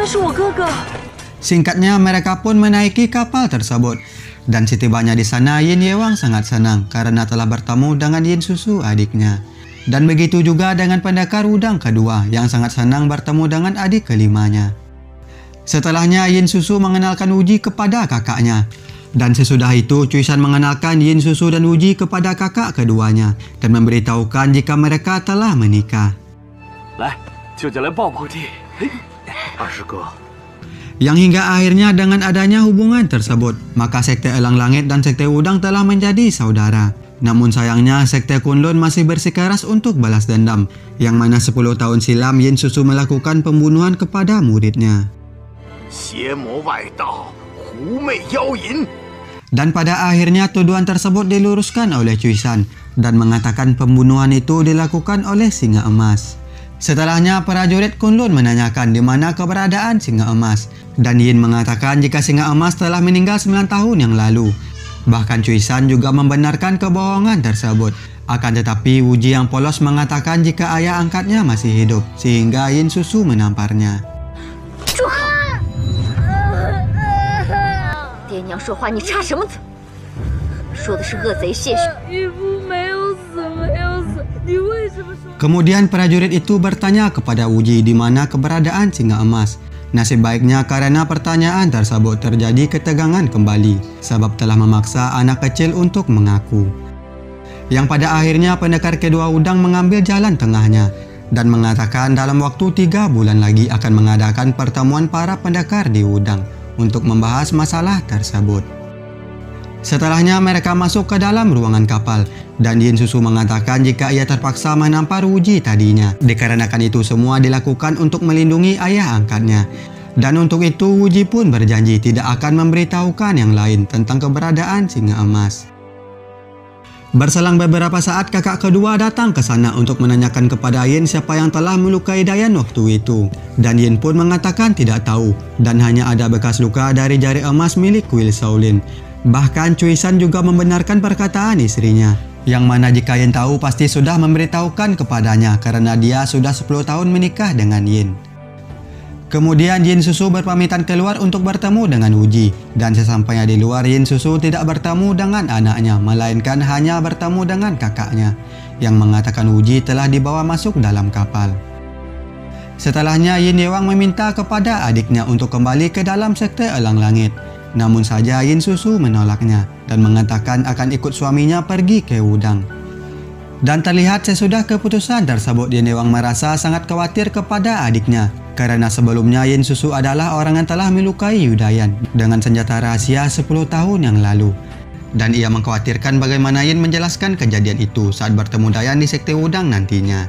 是我哥哥。 Singkatnya, mereka pun menaiki kapal tersebut. Dan setibanya di sana, Yin Yewang sangat senang karena telah bertemu dengan Yin Susu adiknya. Dan begitu juga dengan pendekar udang kedua yang sangat senang bertemu dengan adik kelimanya. Setelahnya, Yin Susu mengenalkan Wuji kepada kakaknya. Dan sesudah itu, Cuisan mengenalkan Yin Susu dan Wuji kepada kakak keduanya dan memberitahukan jika mereka telah menikah. 来，舅舅来抱抱你。二师哥。 Yang hingga akhirnya dengan adanya hubungan tersebut, maka Sekte Elang Langit dan Sekte Udang telah menjadi saudara. Namun sayangnya, Sekte Kunlun masih bersikeras untuk balas dendam, yang mana sepuluh tahun silam Yin Susu melakukan pembunuhan kepada muridnya. Dan pada akhirnya tuduhan tersebut diluruskan oleh Cuisan dan mengatakan pembunuhan itu dilakukan oleh Singa Emas. Setelahnya, prajurit Kunlun menanyakan di mana keberadaan Singa Emas. Dan Yin mengatakan jika Singa Emas telah meninggal sembilan tahun yang lalu. Bahkan Cuisan juga membenarkan kebohongan tersebut. Akan tetapi, Wuji yang polos mengatakan jika ayah angkatnya masih hidup, sehingga Yin Susu menamparnya. 爹娘说话你插什么嘴？说的是恶贼谢雪。义父没有死，没有死，你为什么说？ Kemudian prajurit itu bertanya kepada Wuji di mana keberadaan Singa Emas. Nasib baiknya karena pertanyaan tersebut terjadi ketegangan kembali, sebab telah memaksa anak kecil untuk mengaku. Yang pada akhirnya pendekar kedua udang mengambil jalan tengahnya dan mengatakan dalam waktu tiga bulan lagi akan mengadakan pertemuan para pendekar di udang untuk membahas masalah tersebut. Setelahnya mereka masuk ke dalam ruangan kapal dan Yin Susu mengatakan jika ia terpaksa menampar Wuji tadinya dikarenakan itu semua dilakukan untuk melindungi ayah angkatnya. Dan untuk itu Wuji pun berjanji tidak akan memberitahukan yang lain tentang keberadaan Singa Emas. Berselang beberapa saat kakak kedua datang ke sana untuk menanyakan kepada Yin siapa yang telah melukai Dayan waktu itu. Dan Yin pun mengatakan tidak tahu dan hanya ada bekas luka dari jari emas milik kuil Shaolin. Bahkan Cuisan juga membenarkan perkataan istrinya, yang mana jika Yin tahu pasti sudah memberitahukan kepadanya karena dia sudah sepuluh tahun menikah dengan Yin. Kemudian Yin Susu berpamitan keluar untuk bertemu dengan Wuji, dan sesampainya di luar Yin Susu tidak bertemu dengan anaknya, melainkan hanya bertemu dengan kakaknya, yang mengatakan Wuji telah dibawa masuk dalam kapal. Setelahnya Yin Yewang meminta kepada adiknya untuk kembali ke dalam Sekte Elang Langit. Namun saja Yin Susu menolaknya dan mengatakan akan ikut suaminya pergi ke udang. Dan terlihat sesudah keputusan tersebut Yin Yewang merasa sangat khawatir kepada adiknya karena sebelumnya Yin Susu adalah orang yang telah melukai Yudayan dengan senjata rahasia sepuluh tahun yang lalu. Dan ia mengkhawatirkan bagaimana Yin menjelaskan kejadian itu saat bertemu Dayan di Sekte Udang nantinya.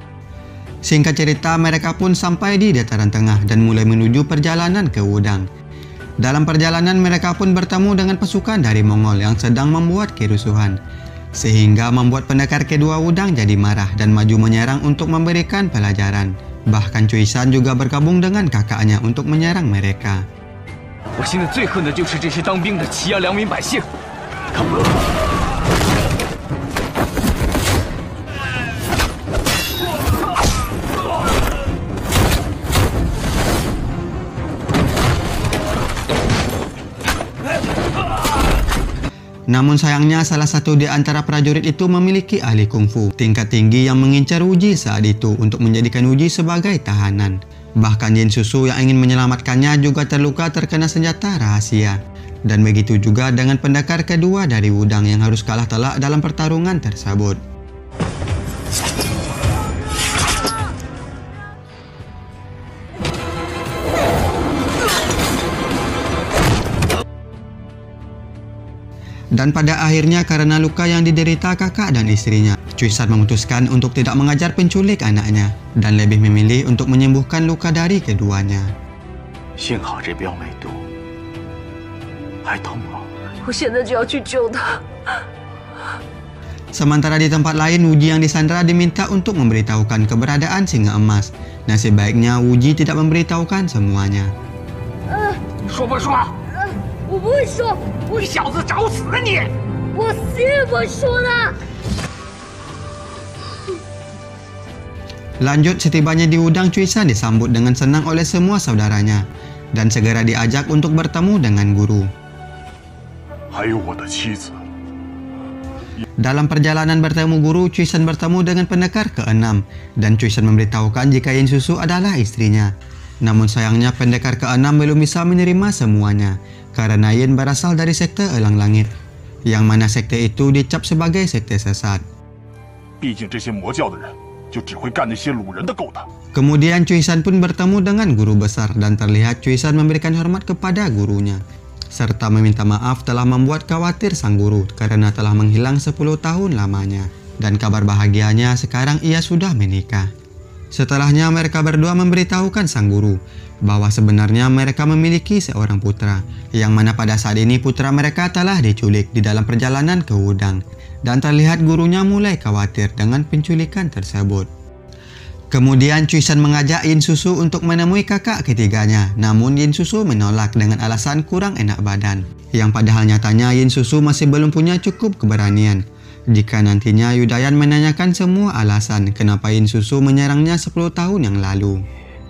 Singkat cerita, mereka pun sampai di dataran tengah dan mulai menuju perjalanan ke udang. Dalam perjalanan mereka pun bertemu dengan pasukan dari Mongol yang sedang membuat kerusuhan. Sehingga membuat pendekar kedua udang jadi marah dan maju menyerang untuk memberikan pelajaran. Bahkan Cuisan juga bergabung dengan kakaknya untuk menyerang mereka. 我现在最恨的就是这些当兵的欺压良民百姓。 Namun sayangnya salah satu di antara prajurit itu memiliki ahli kungfu tingkat tinggi yang mengincar Wuji saat itu untuk menjadikan Wuji sebagai tahanan. Bahkan Yin Susu yang ingin menyelamatkannya juga terluka terkena senjata rahasia. Dan begitu juga dengan pendekar kedua dari udang yang harus kalah telak dalam pertarungan tersebut. Dan pada akhirnya karena luka yang diderita kakak dan istrinya, Cuisan memutuskan untuk tidak mengajar penculik anaknya dan lebih memilih untuk menyembuhkan luka dari keduanya. Sementara di tempat lain, Wuji yang disandra diminta untuk memberitahukan keberadaan Singa Emas. Nasib baiknya Wuji tidak memberitahukan semuanya. 说不说？ 我不会说， 你小子找死啊你！ 我死也不会说的。 Lanjut, setibanya di Wudang, Cui San disambut dengan senang oleh semua saudaranya dan segera diajak untuk bertemu dengan guru. Dalam perjalanan bertemu guru, Cui San bertemu dengan pendekar keenam dan Cui San memberitahukan jika Yin Susu adalah istrinya. Namun sayangnya pendekar keenam belum bisa menerima semuanya karena Yin berasal dari sekte Elang Langit, yang mana sekte itu dicap sebagai sekte sesat. Kemudian Cui San pun bertemu dengan guru besar dan terlihat Cui San memberikan hormat kepada gurunya serta meminta maaf telah membuat khawatir sang guru karena telah menghilang sepuluh tahun lamanya. Dan kabar bahagianya sekarang ia sudah menikah. Setelahnya mereka berdua memberitahukan sang guru bahwa sebenarnya mereka memiliki seorang putra, yang mana pada saat ini putra mereka telah diculik di dalam perjalanan ke Wudang. Dan terlihat gurunya mulai khawatir dengan penculikan tersebut. Kemudian Cui San mengajak Yin Susu untuk menemui kakak ketiganya, namun Yin Susu menolak dengan alasan kurang enak badan, yang padahal nyatanya Yin Susu masih belum punya cukup keberanian. Jika nantinya Yudayan menanyakan semua alasan kenapa Yin Susu menyerangnya sepuluh tahun yang lalu.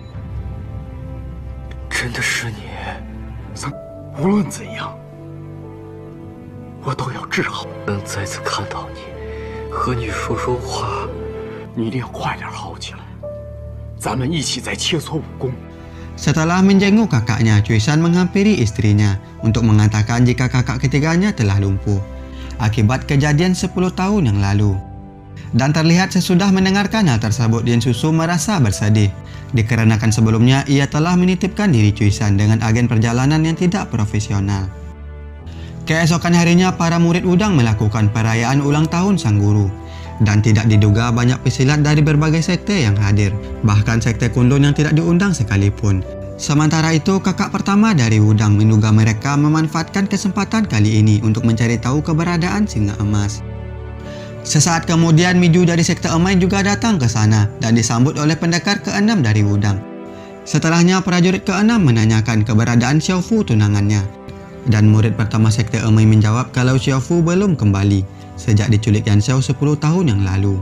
Setelah menjenguk kakaknya, Cui San menghampiri istrinya untuk mengatakan jika kakak ketiganya telah lumpuh akibat kejadian sepuluh tahun yang lalu. Dan terlihat sesudah mendengarkan hal tersebut, Yin Susu merasa bersedih dikarenakan sebelumnya ia telah menitipkan diri Cui San dengan agen perjalanan yang tidak profesional. Keesokan harinya, para murid Wudang melakukan perayaan ulang tahun sang guru. Dan tidak diduga banyak pesilat dari berbagai sekte yang hadir, bahkan sekte Kunlun yang tidak diundang sekalipun. Sementara itu, kakak pertama dari Wudang menduga mereka memanfaatkan kesempatan kali ini untuk mencari tahu keberadaan Singa Emas. Sesaat kemudian, Miju dari sekte Emai juga datang ke sana dan disambut oleh pendekar keenam dari Wudang. Setelahnya, prajurit keenam menanyakan keberadaan Xiaofu tunangannya. Dan murid pertama sekte Emai menjawab kalau Xiaofu belum kembali sejak diculik Yan Xiao sepuluh tahun yang lalu.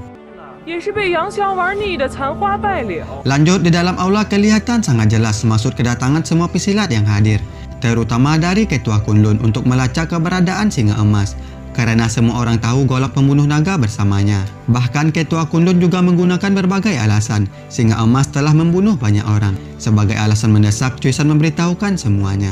Lanjut, di dalam aula kelihatan sangat jelas maksud kedatangan semua pesilat yang hadir, terutama dari Ketua Kunlun untuk melacak keberadaan Singa Emas, karena semua orang tahu golok pembunuh naga bersamanya. Bahkan Ketua Kunlun juga menggunakan berbagai alasan Singa Emas telah membunuh banyak orang. Sebagai alasan mendesak, Cui San memberitahukan semuanya.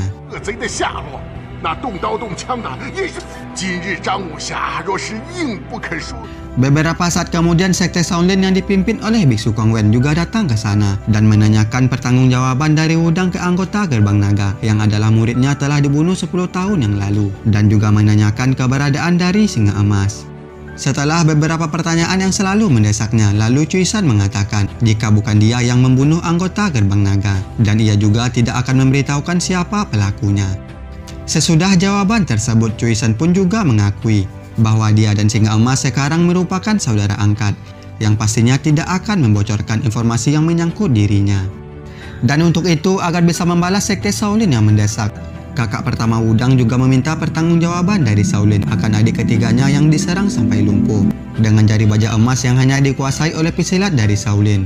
Beberapa saat kemudian, sekte Shaolin yang dipimpin oleh Biksu Kongwen juga datang ke sana dan menanyakan pertanggungjawaban dari Wudang ke anggota Gerbang Naga yang adalah muridnya telah dibunuh sepuluh tahun yang lalu, dan juga menanyakan keberadaan dari Singa Emas. Setelah beberapa pertanyaan yang selalu mendesaknya, lalu Cui San mengatakan jika bukan dia yang membunuh anggota Gerbang Naga, dan ia juga tidak akan memberitahukan siapa pelakunya. Sesudah jawaban tersebut, Cui San pun juga mengakui bahwa dia dan Singa Emas sekarang merupakan saudara angkat, yang pastinya tidak akan membocorkan informasi yang menyangkut dirinya. Dan untuk itu, agar bisa membalas sekte Shaolin yang mendesak, kakak pertama Wudang juga meminta pertanggungjawaban dari Shaolin akan adik ketiganya yang diserang sampai lumpuh dengan jari baja emas yang hanya dikuasai oleh pesilat dari Shaolin.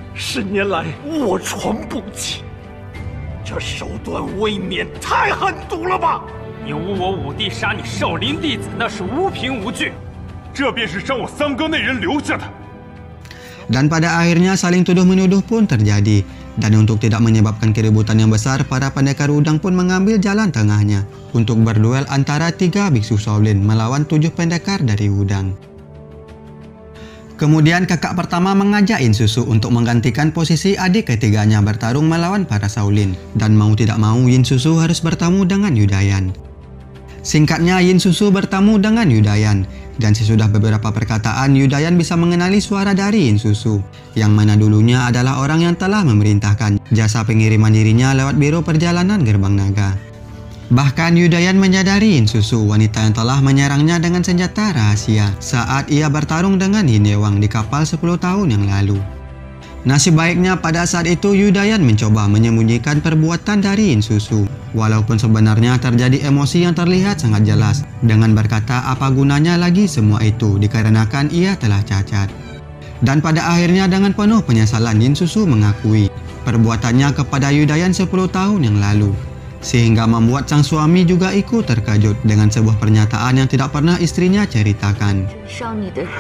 Dan pada akhirnya saling tuduh-menuduh pun terjadi. Dan untuk tidak menyebabkan keributan yang besar, para pendekar Wudang pun mengambil jalan tengahnya untuk berduel antara tiga biksu Shaolin melawan tujuh pendekar dari Wudang. Kemudian kakak pertama mengajak Yin Susu untuk menggantikan posisi adik ketiganya bertarung melawan para Shaolin. Dan mau tidak mau, Yin Susu harus bertemu dengan Yudayan. Singkatnya, Yin Susu bertemu dengan Yudayan. Dan sesudah beberapa perkataan, Yudayan bisa mengenali suara dari Yin Susu, yang mana dulunya adalah orang yang telah memerintahkan jasa pengiriman dirinya lewat biro perjalanan Gerbang Naga. Bahkan Yudayan menyadari Yin Susu, wanita yang telah menyerangnya dengan senjata rahasia saat ia bertarung dengan Yin Yewang di kapal sepuluh tahun yang lalu. Nasib baiknya pada saat itu Yudayan mencoba menyembunyikan perbuatan dari Yin Susu, walaupun sebenarnya terjadi emosi yang terlihat sangat jelas dengan berkata apa gunanya lagi semua itu dikarenakan ia telah cacat. Dan pada akhirnya dengan penuh penyesalan Yin Susu mengakui perbuatannya kepada Yudayan sepuluh tahun yang lalu. Sehingga membuat sang suami juga ikut terkejut dengan sebuah pernyataan yang tidak pernah istrinya ceritakan. 伤你的人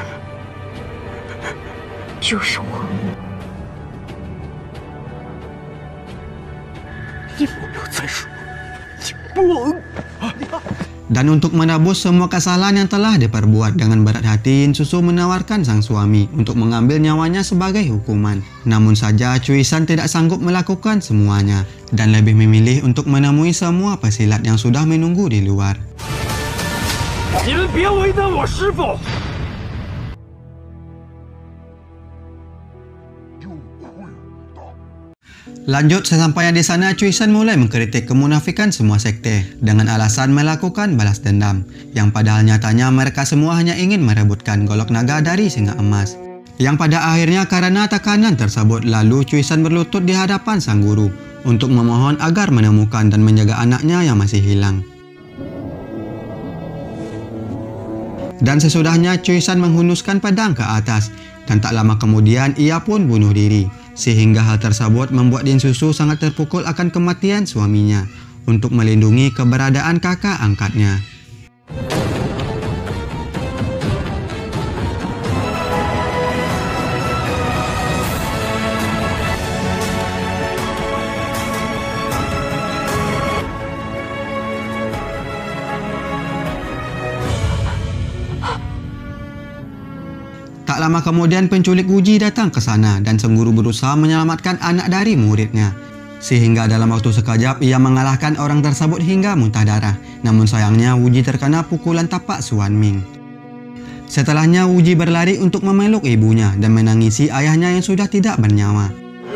就是我。 你不要再说，你不。 Dan untuk menebus semua kesalahan yang telah diperbuat dengan berat hati, Yin Susu menawarkan sang suami untuk mengambil nyawanya sebagai hukuman. Namun saja Cui San tidak sanggup melakukan semuanya dan lebih memilih untuk menemui semua pesilat yang sudah menunggu di luar. 你们别为难我师父。 Lanjut, sesampainya di sana, Cui San mulai mengkritik kemunafikan semua sekte dengan alasan melakukan balas dendam, yang padahal nyatanya mereka semua hanya ingin merebutkan golok naga dari singa emas. Yang pada akhirnya karena tekanan tersebut, lalu Cui San berlutut di hadapan sang guru untuk memohon agar menemukan dan menjaga anaknya yang masih hilang. Dan sesudahnya Cui San menghunuskan pedang ke atas, dan tak lama kemudian ia pun bunuh diri. Sehingga hal tersebut membuat Yin Susu sangat terpukul akan kematian suaminya untuk melindungi keberadaan kakak angkatnya. Tak lama kemudian penculik Wuji datang ke sana dan sang guru berusaha menyelamatkan anak dari muridnya. Sehingga dalam waktu sekejap ia mengalahkan orang tersebut hingga muntah darah. Namun sayangnya Wuji terkena pukulan tapak Suan Ming. Setelahnya Wuji berlari untuk memeluk ibunya dan menangisi ayahnya yang sudah tidak bernyawa.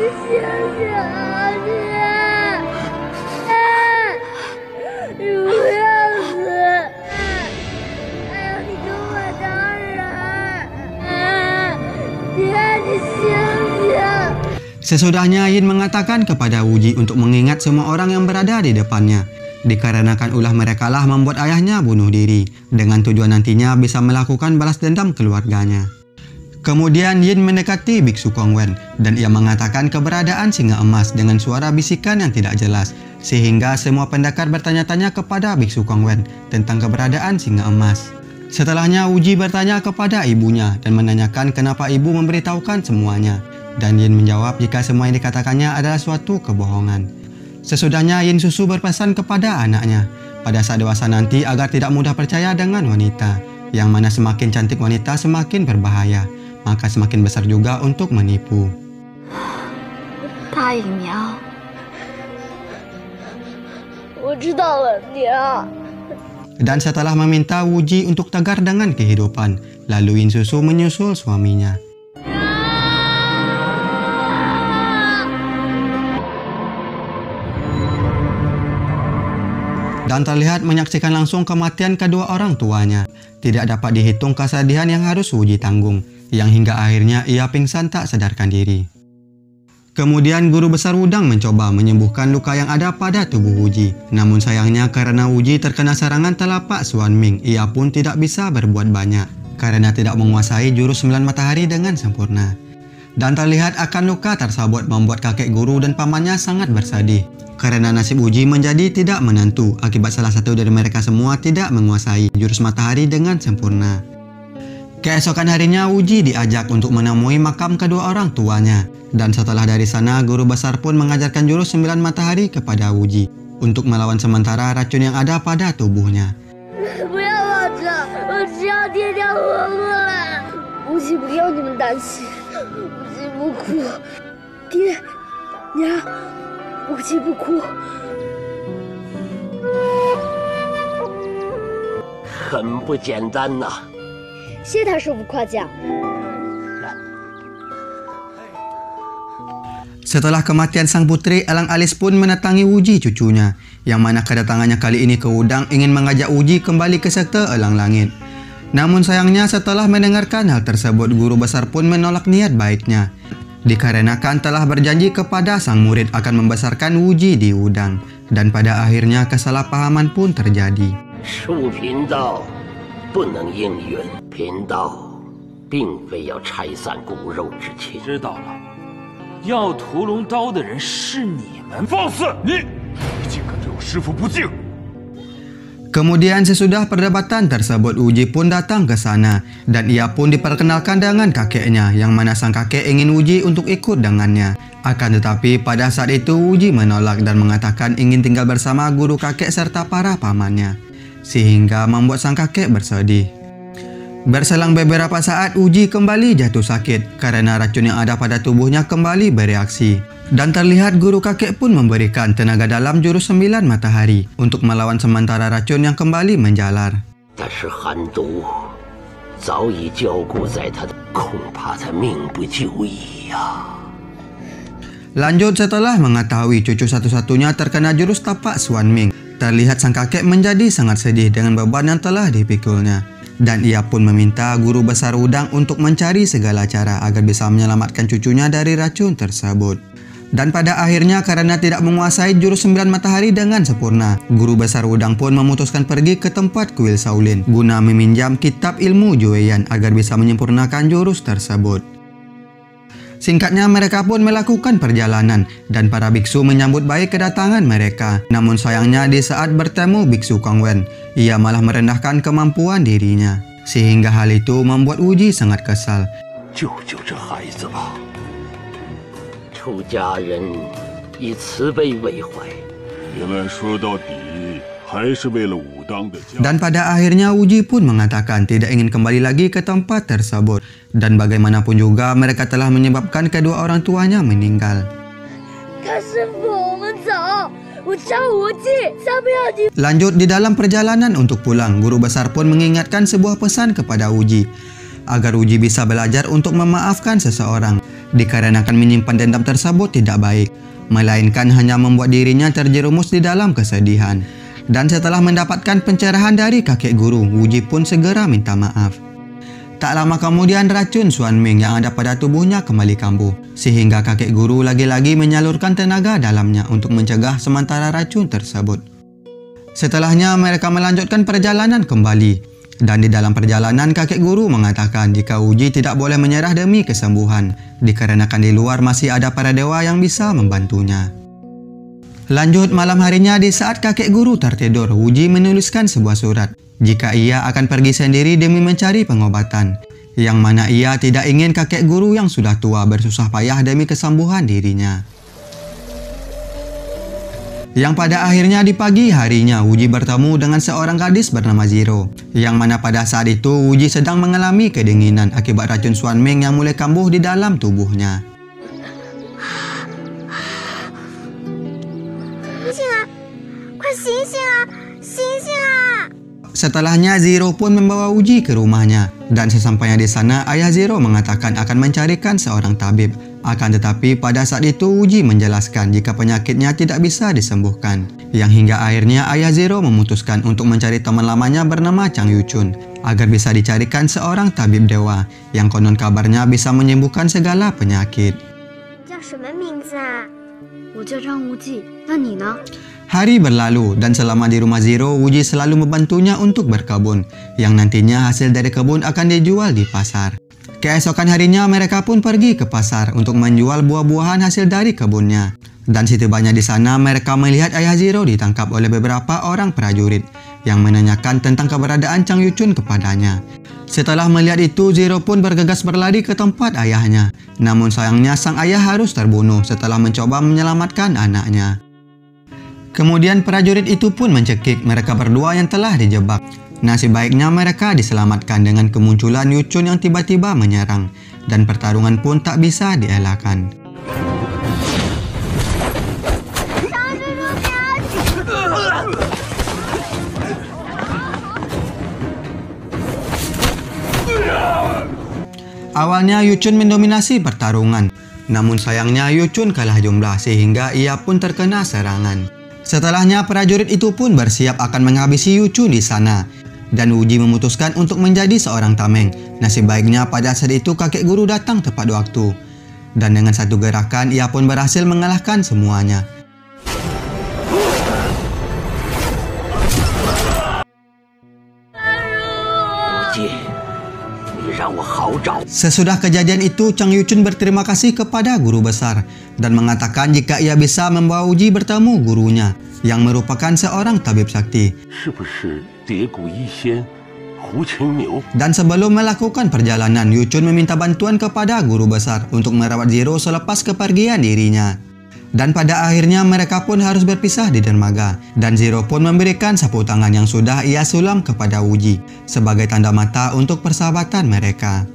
Sesudahnya Yin mengatakan kepada Wuji untuk mengingat semua orang yang berada di depannya, dikarenakan ulah merekalah membuat ayahnya bunuh diri, dengan tujuan nantinya bisa melakukan balas dendam keluarganya. Kemudian Yin mendekati Biksu Kongwen dan ia mengatakan keberadaan singa emas dengan suara bisikan yang tidak jelas, sehingga semua pendekar bertanya-tanya kepada Biksu Kongwen tentang keberadaan singa emas. Setelahnya Wuji bertanya kepada ibunya dan menanyakan kenapa ibu memberitahukan semuanya. Dan Yin menjawab jika semua yang dikatakannya adalah suatu kebohongan. Sesudahnya Yin Susu berpesan kepada anaknya pada saat dewasa nanti agar tidak mudah percaya dengan wanita, yang mana semakin cantik wanita semakin berbahaya, maka semakin besar juga untuk menipu. Dan setelah meminta Wuji untuk tegar dengan kehidupan, lalu Yin Susu menyusul suaminya. Dan terlihat menyaksikan langsung kematian kedua orang tuanya. Tidak dapat dihitung kesedihan yang harus Wuji tanggung, yang hingga akhirnya ia pingsan tak sadarkan diri. Kemudian guru besar Wudang mencoba menyembuhkan luka yang ada pada tubuh Wuji. Namun sayangnya karena Wuji terkena serangan telapak Suan Ming, ia pun tidak bisa berbuat banyak karena tidak menguasai jurus sembilan matahari dengan sempurna. Dan terlihat akan luka tersebut membuat kakek guru dan pamannya sangat bersedih. Karena nasib Wuji menjadi tidak menentu akibat salah satu dari mereka semua tidak menguasai jurus matahari dengan sempurna. Keesokan harinya Wuji diajak untuk menemui makam kedua orang tuanya. Dan setelah dari sana guru besar pun mengajarkan jurus sembilan matahari kepada Wuji untuk melawan sementara racun yang ada pada tubuhnya. Setelah kematian sang putri, Elang Alis pun mendatangi Wuji cucunya, yang mana kedatangannya kali ini ke Wudang ingin mengajak Wuji kembali ke sekte Elang Langit. Namun sayangnya setelah mendengarkan hal tersebut, guru besar pun menolak niat baiknya, dikarenakan telah berjanji kepada sang murid akan membesarkan Wuji di Wudang. Dan pada akhirnya kesalahpahaman pun terjadi. 并非要拆散骨肉之亲。 知道了，要屠龙刀的人是你们。 放肆！你，你竟敢对我师父不敬！ Kemudian sesudah perdebatan tersebut, Uji pun datang ke sana dan ia pun diperkenalkan dengan kakeknya, yang mana sang kakek ingin Uji untuk ikut dengannya. Akan tetapi pada saat itu Uji menolak dan mengatakan ingin tinggal bersama guru kakek serta para pamannya, sehingga membuat sang kakek bersedih. Berselang beberapa saat, Uji kembali jatuh sakit karena racun yang ada pada tubuhnya kembali bereaksi. Dan terlihat guru kakek pun memberikan tenaga dalam jurus sembilan matahari untuk melawan sementara racun yang kembali menjalar. Lanjut, setelah mengetahui cucu satu-satunya terkena jurus tapak Xuanming, terlihat sang kakek menjadi sangat sedih dengan beban yang telah dipikulnya. Dan ia pun meminta guru besar udang untuk mencari segala cara agar bisa menyelamatkan cucunya dari racun tersebut. Dan pada akhirnya karena tidak menguasai jurus sembilan matahari dengan sempurna, guru besar udang pun memutuskan pergi ke tempat kuil Shaolin guna meminjam kitab ilmu Jueyan agar bisa menyempurnakan jurus tersebut. Singkatnya, mereka pun melakukan perjalanan dan para biksu menyambut baik kedatangan mereka. Namun sayangnya di saat bertemu biksu Kongwen, ia malah merendahkan kemampuan dirinya. Sehingga hal itu membuat Uji sangat kesal. 出家人以慈悲为怀， 原来说到底还是为了武当的家。 Dan pada akhirnya Uji pun mengatakan tidak ingin kembali lagi ke tempat tersebut. Dan bagaimanapun juga mereka telah menyebabkan kedua orang tuanya meninggal. Lanjut, di dalam perjalanan untuk pulang, guru besar pun mengingatkan sebuah pesan kepada Uji agar Uji bisa belajar untuk memaafkan seseorang, dikarenakan menyimpan dendam tersebut tidak baik, melainkan hanya membuat dirinya terjerumus di dalam kesedihan. Dan setelah mendapatkan pencerahan dari kakek guru, Uji pun segera minta maaf. Tak lama kemudian racun Xuanming yang ada pada tubuhnya kembali kambuh, sehingga kakek guru lagi-lagi menyalurkan tenaga dalamnya untuk mencegah sementara racun tersebut. Setelahnya mereka melanjutkan perjalanan kembali. Dan di dalam perjalanan kakek guru mengatakan jika Uji tidak boleh menyerah demi kesembuhan, dikarenakan di luar masih ada para dewa yang bisa membantunya. Lanjut, malam harinya di saat kakek guru tertidur, Uji menuliskan sebuah surat jika ia akan pergi sendiri demi mencari pengobatan, yang mana ia tidak ingin kakek guru yang sudah tua bersusah payah demi kesembuhan dirinya. Yang pada akhirnya di pagi harinya Uji bertemu dengan seorang gadis bernama Zero, yang mana pada saat itu Uji sedang mengalami kedinginan akibat racun Xuanming yang mulai kambuh di dalam tubuhnya. Setelahnya Zero pun membawa Uji ke rumahnya, dan sesampainya di sana ayah Zero mengatakan akan mencarikan seorang tabib. Akan tetapi pada saat itu Uji menjelaskan jika penyakitnya tidak bisa disembuhkan, yang hingga akhirnya ayah Zero memutuskan untuk mencari teman lamanya bernama Chang Yuchun agar bisa dicarikan seorang tabib dewa yang konon kabarnya bisa menyembuhkan segala penyakit. Hari berlalu dan selama di rumah Zero, Uji selalu membantunya untuk berkebun, yang nantinya hasil dari kebun akan dijual di pasar. Keesokan harinya mereka pun pergi ke pasar untuk menjual buah-buahan hasil dari kebunnya. Dan setibanya di sana mereka melihat ayah Zero ditangkap oleh beberapa orang prajurit yang menanyakan tentang keberadaan Chang Yuchun kepadanya. Setelah melihat itu, Zero pun bergegas berlari ke tempat ayahnya. Namun sayangnya sang ayah harus terbunuh setelah mencoba menyelamatkan anaknya. Kemudian prajurit itu pun mencekik mereka berdua yang telah dijebak. Nasib baiknya mereka diselamatkan dengan kemunculan Yuchun yang tiba-tiba menyerang, dan pertarungan pun tak bisa dielakkan. Awalnya Yuchun mendominasi pertarungan, namun sayangnya Yuchun kalah jumlah sehingga ia pun terkena serangan. Setelahnya prajurit itu pun bersiap akan menghabisi Yuchun di sana, dan Uji memutuskan untuk menjadi seorang tameng. Nasib baiknya pada saat itu kakek guru datang tepat waktu, dan dengan satu gerakan ia pun berhasil mengalahkan semuanya. Sesudah kejadian itu, Chang Yuchun berterima kasih kepada guru besar dan mengatakan jika ia bisa membawa Wuji bertemu gurunya yang merupakan seorang tabib sakti. Dan sebelum melakukan perjalanan, Yuchun meminta bantuan kepada guru besar untuk merawat Zero selepas kepergian dirinya. Dan pada akhirnya mereka pun harus berpisah di dermaga. Dan Zero pun memberikan sapu tangan yang sudah ia sulam kepada Wuji sebagai tanda mata untuk persahabatan mereka.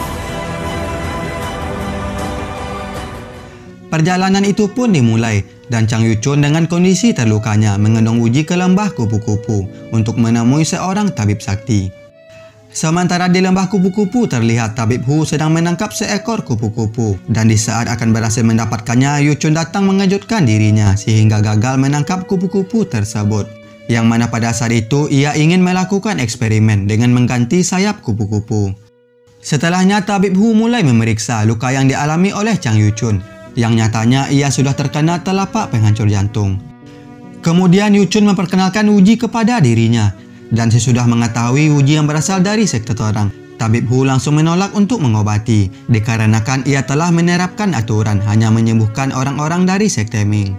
Perjalanan itu pun dimulai dan Chang Yuchun dengan kondisi terlukanya mengendong Wuji ke lembah kupu-kupu untuk menemui seorang tabib sakti. Sementara di lembah kupu-kupu terlihat Tabib Hu sedang menangkap seekor kupu-kupu dan di saat akan berhasil mendapatkannya, Yuchun datang mengejutkan dirinya sehingga gagal menangkap kupu-kupu tersebut. Yang mana pada saat itu ia ingin melakukan eksperimen dengan mengganti sayap kupu-kupu. Setelahnya Tabib Hu mulai memeriksa luka yang dialami oleh Chang Yuchun yang nyatanya ia sudah terkena telapak penghancur jantung. Kemudian Yuchun memperkenalkan Wuji kepada dirinya. Dan sesudah mengetahui Wuji yang berasal dari sekte Torang, Tabib Hu langsung menolak untuk mengobati, dikarenakan ia telah menerapkan aturan hanya menyembuhkan orang-orang dari sekte Ming.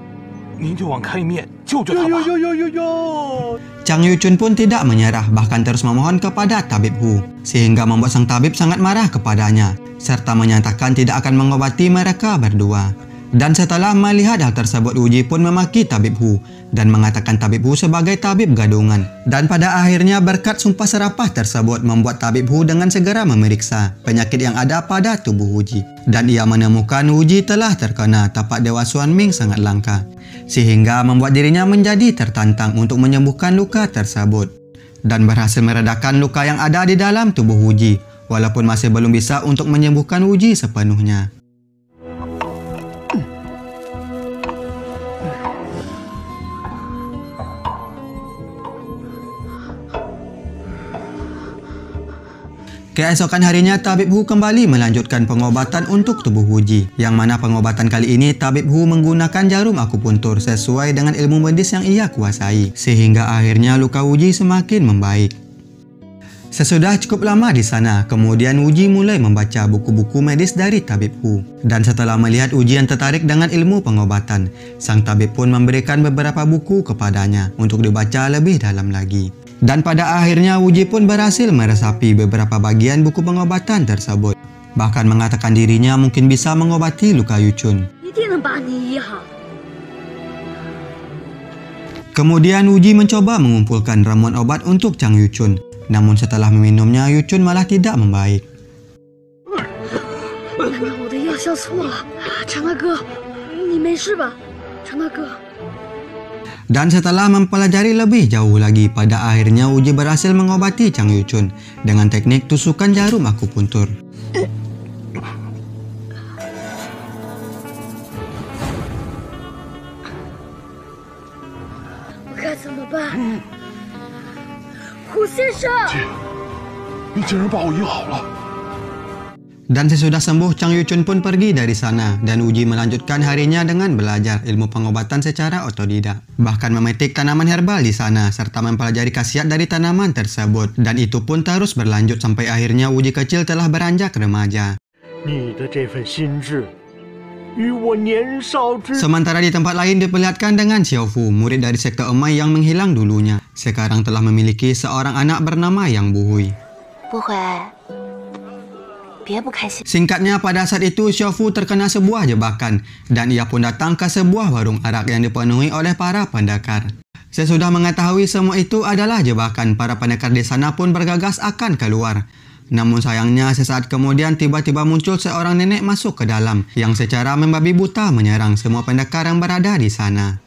Chang Yuchun pun tidak menyerah, bahkan terus memohon kepada Tabib Hu, sehingga membuat sang tabib sangat marah kepadanya, serta menyatakan tidak akan mengobati mereka berdua. Dan setelah melihat hal tersebut, Wuji pun memaki Tabib Hu dan mengatakan Tabib Hu sebagai tabib gadungan. Dan pada akhirnya berkat sumpah serapah tersebut membuat Tabib Hu dengan segera memeriksa penyakit yang ada pada tubuh Wuji. Dan ia menemukan Wuji telah terkena tapak Dewa Xuan Ming sangat langka, sehingga membuat dirinya menjadi tertantang untuk menyembuhkan luka tersebut. Dan berhasil meredakan luka yang ada di dalam tubuh Wuji, walaupun masih belum bisa untuk menyembuhkan Wuji sepenuhnya. Keesokan harinya, Tabib Hu kembali melanjutkan pengobatan untuk tubuh Wuji, yang mana pengobatan kali ini Tabib Hu menggunakan jarum akupuntur sesuai dengan ilmu medis yang ia kuasai, sehingga akhirnya luka Wuji semakin membaik. Sesudah cukup lama di sana, kemudian Wuji mulai membaca buku-buku medis dari Tabib Hu. Dan setelah melihat Wuji yang tertarik dengan ilmu pengobatan, sang tabib pun memberikan beberapa buku kepadanya untuk dibaca lebih dalam lagi. Dan pada akhirnya Wuji pun berhasil meresapi beberapa bagian buku pengobatan tersebut. Bahkan mengatakan dirinya mungkin bisa mengobati luka Yuchun. Kemudian Wuji mencoba mengumpulkan ramuan obat untuk Chang Yuchun. Namun setelah meminumnya, Yuchun malah tidak membaik. Dan setelah mempelajari lebih jauh lagi, pada akhirnya Wuji berhasil mengobati Chang Yuchun dengan teknik tusukan jarum akupuntur. Dan sesudah sembuh, Chang Yuchun pun pergi dari sana dan Wuji melanjutkan harinya dengan belajar ilmu pengobatan secara otodidak. Bahkan memetik tanaman herbal di sana serta mempelajari khasiat dari tanaman tersebut. Dan itu pun terus berlanjut sampai akhirnya Wuji kecil telah beranjak remaja. Sementara di tempat lain diperlihatkan dengan Xiaofu, murid dari sekte Emai yang menghilang dulunya, sekarang telah memiliki seorang anak bernama Yang Buhui. Singkatnya, pada saat itu Xiaofu terkena sebuah jebakan dan ia pun datang ke sebuah warung arak yang dipenuhi oleh para pendekar. Sesudah mengetahui semua itu adalah jebakan, para pendekar di sana pun bergegas akan keluar. Namun sayangnya sesaat kemudian tiba-tiba muncul seorang nenek masuk ke dalam yang secara membabi buta menyerang semua pendekar yang berada di sana.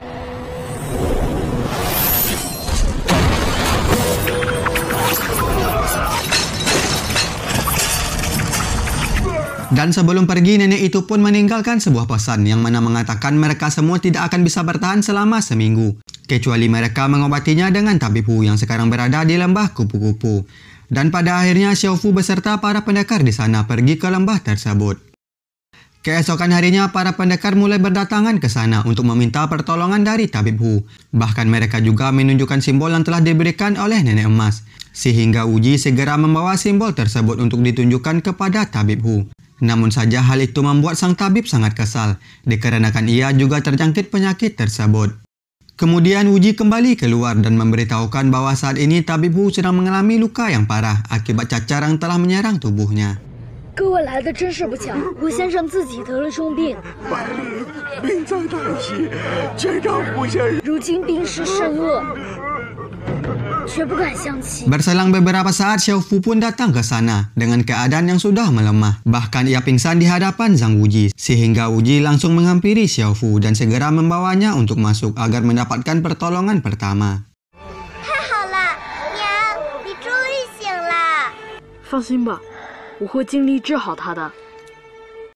Dan sebelum pergi, nenek itu pun meninggalkan sebuah pesan yang mana mengatakan mereka semua tidak akan bisa bertahan selama seminggu, kecuali mereka mengobatinya dengan Tabib Hu yang sekarang berada di lembah kupu-kupu. Dan pada akhirnya Xiaofu beserta para pendekar di sana pergi ke lembah tersebut. Keesokan harinya, para pendekar mulai berdatangan ke sana untuk meminta pertolongan dari Tabib Hu. Bahkan mereka juga menunjukkan simbol yang telah diberikan oleh nenek emas, sehingga Wuji segera membawa simbol tersebut untuk ditunjukkan kepada tabib Hu. Namun saja hal itu membuat sang tabib sangat kesal, dikarenakan ia juga terjangkit penyakit tersebut. Kemudian Wuji kembali keluar dan memberitahukan bahwa saat ini tabib Hu sedang mengalami luka yang parah akibat cacar yang telah menyerang tubuhnya. 跟我来的真是不巧，吴先生自己得了重病， 病在旦夕，却让吴先生如今病势甚恶，却不敢相欺。 Berselang beberapa saat, Xiao Fu pun datang ke sana dengan keadaan yang sudah melemah. Bahkan ia pingsan di hadapan Zhang Wuji, sehingga Wuji langsung menghampiri Xiao Fu dan segera membawanya untuk masuk agar mendapatkan pertolongan pertama. 太好了，娘，你终于醒了。 放心吧，我会尽力治好他的。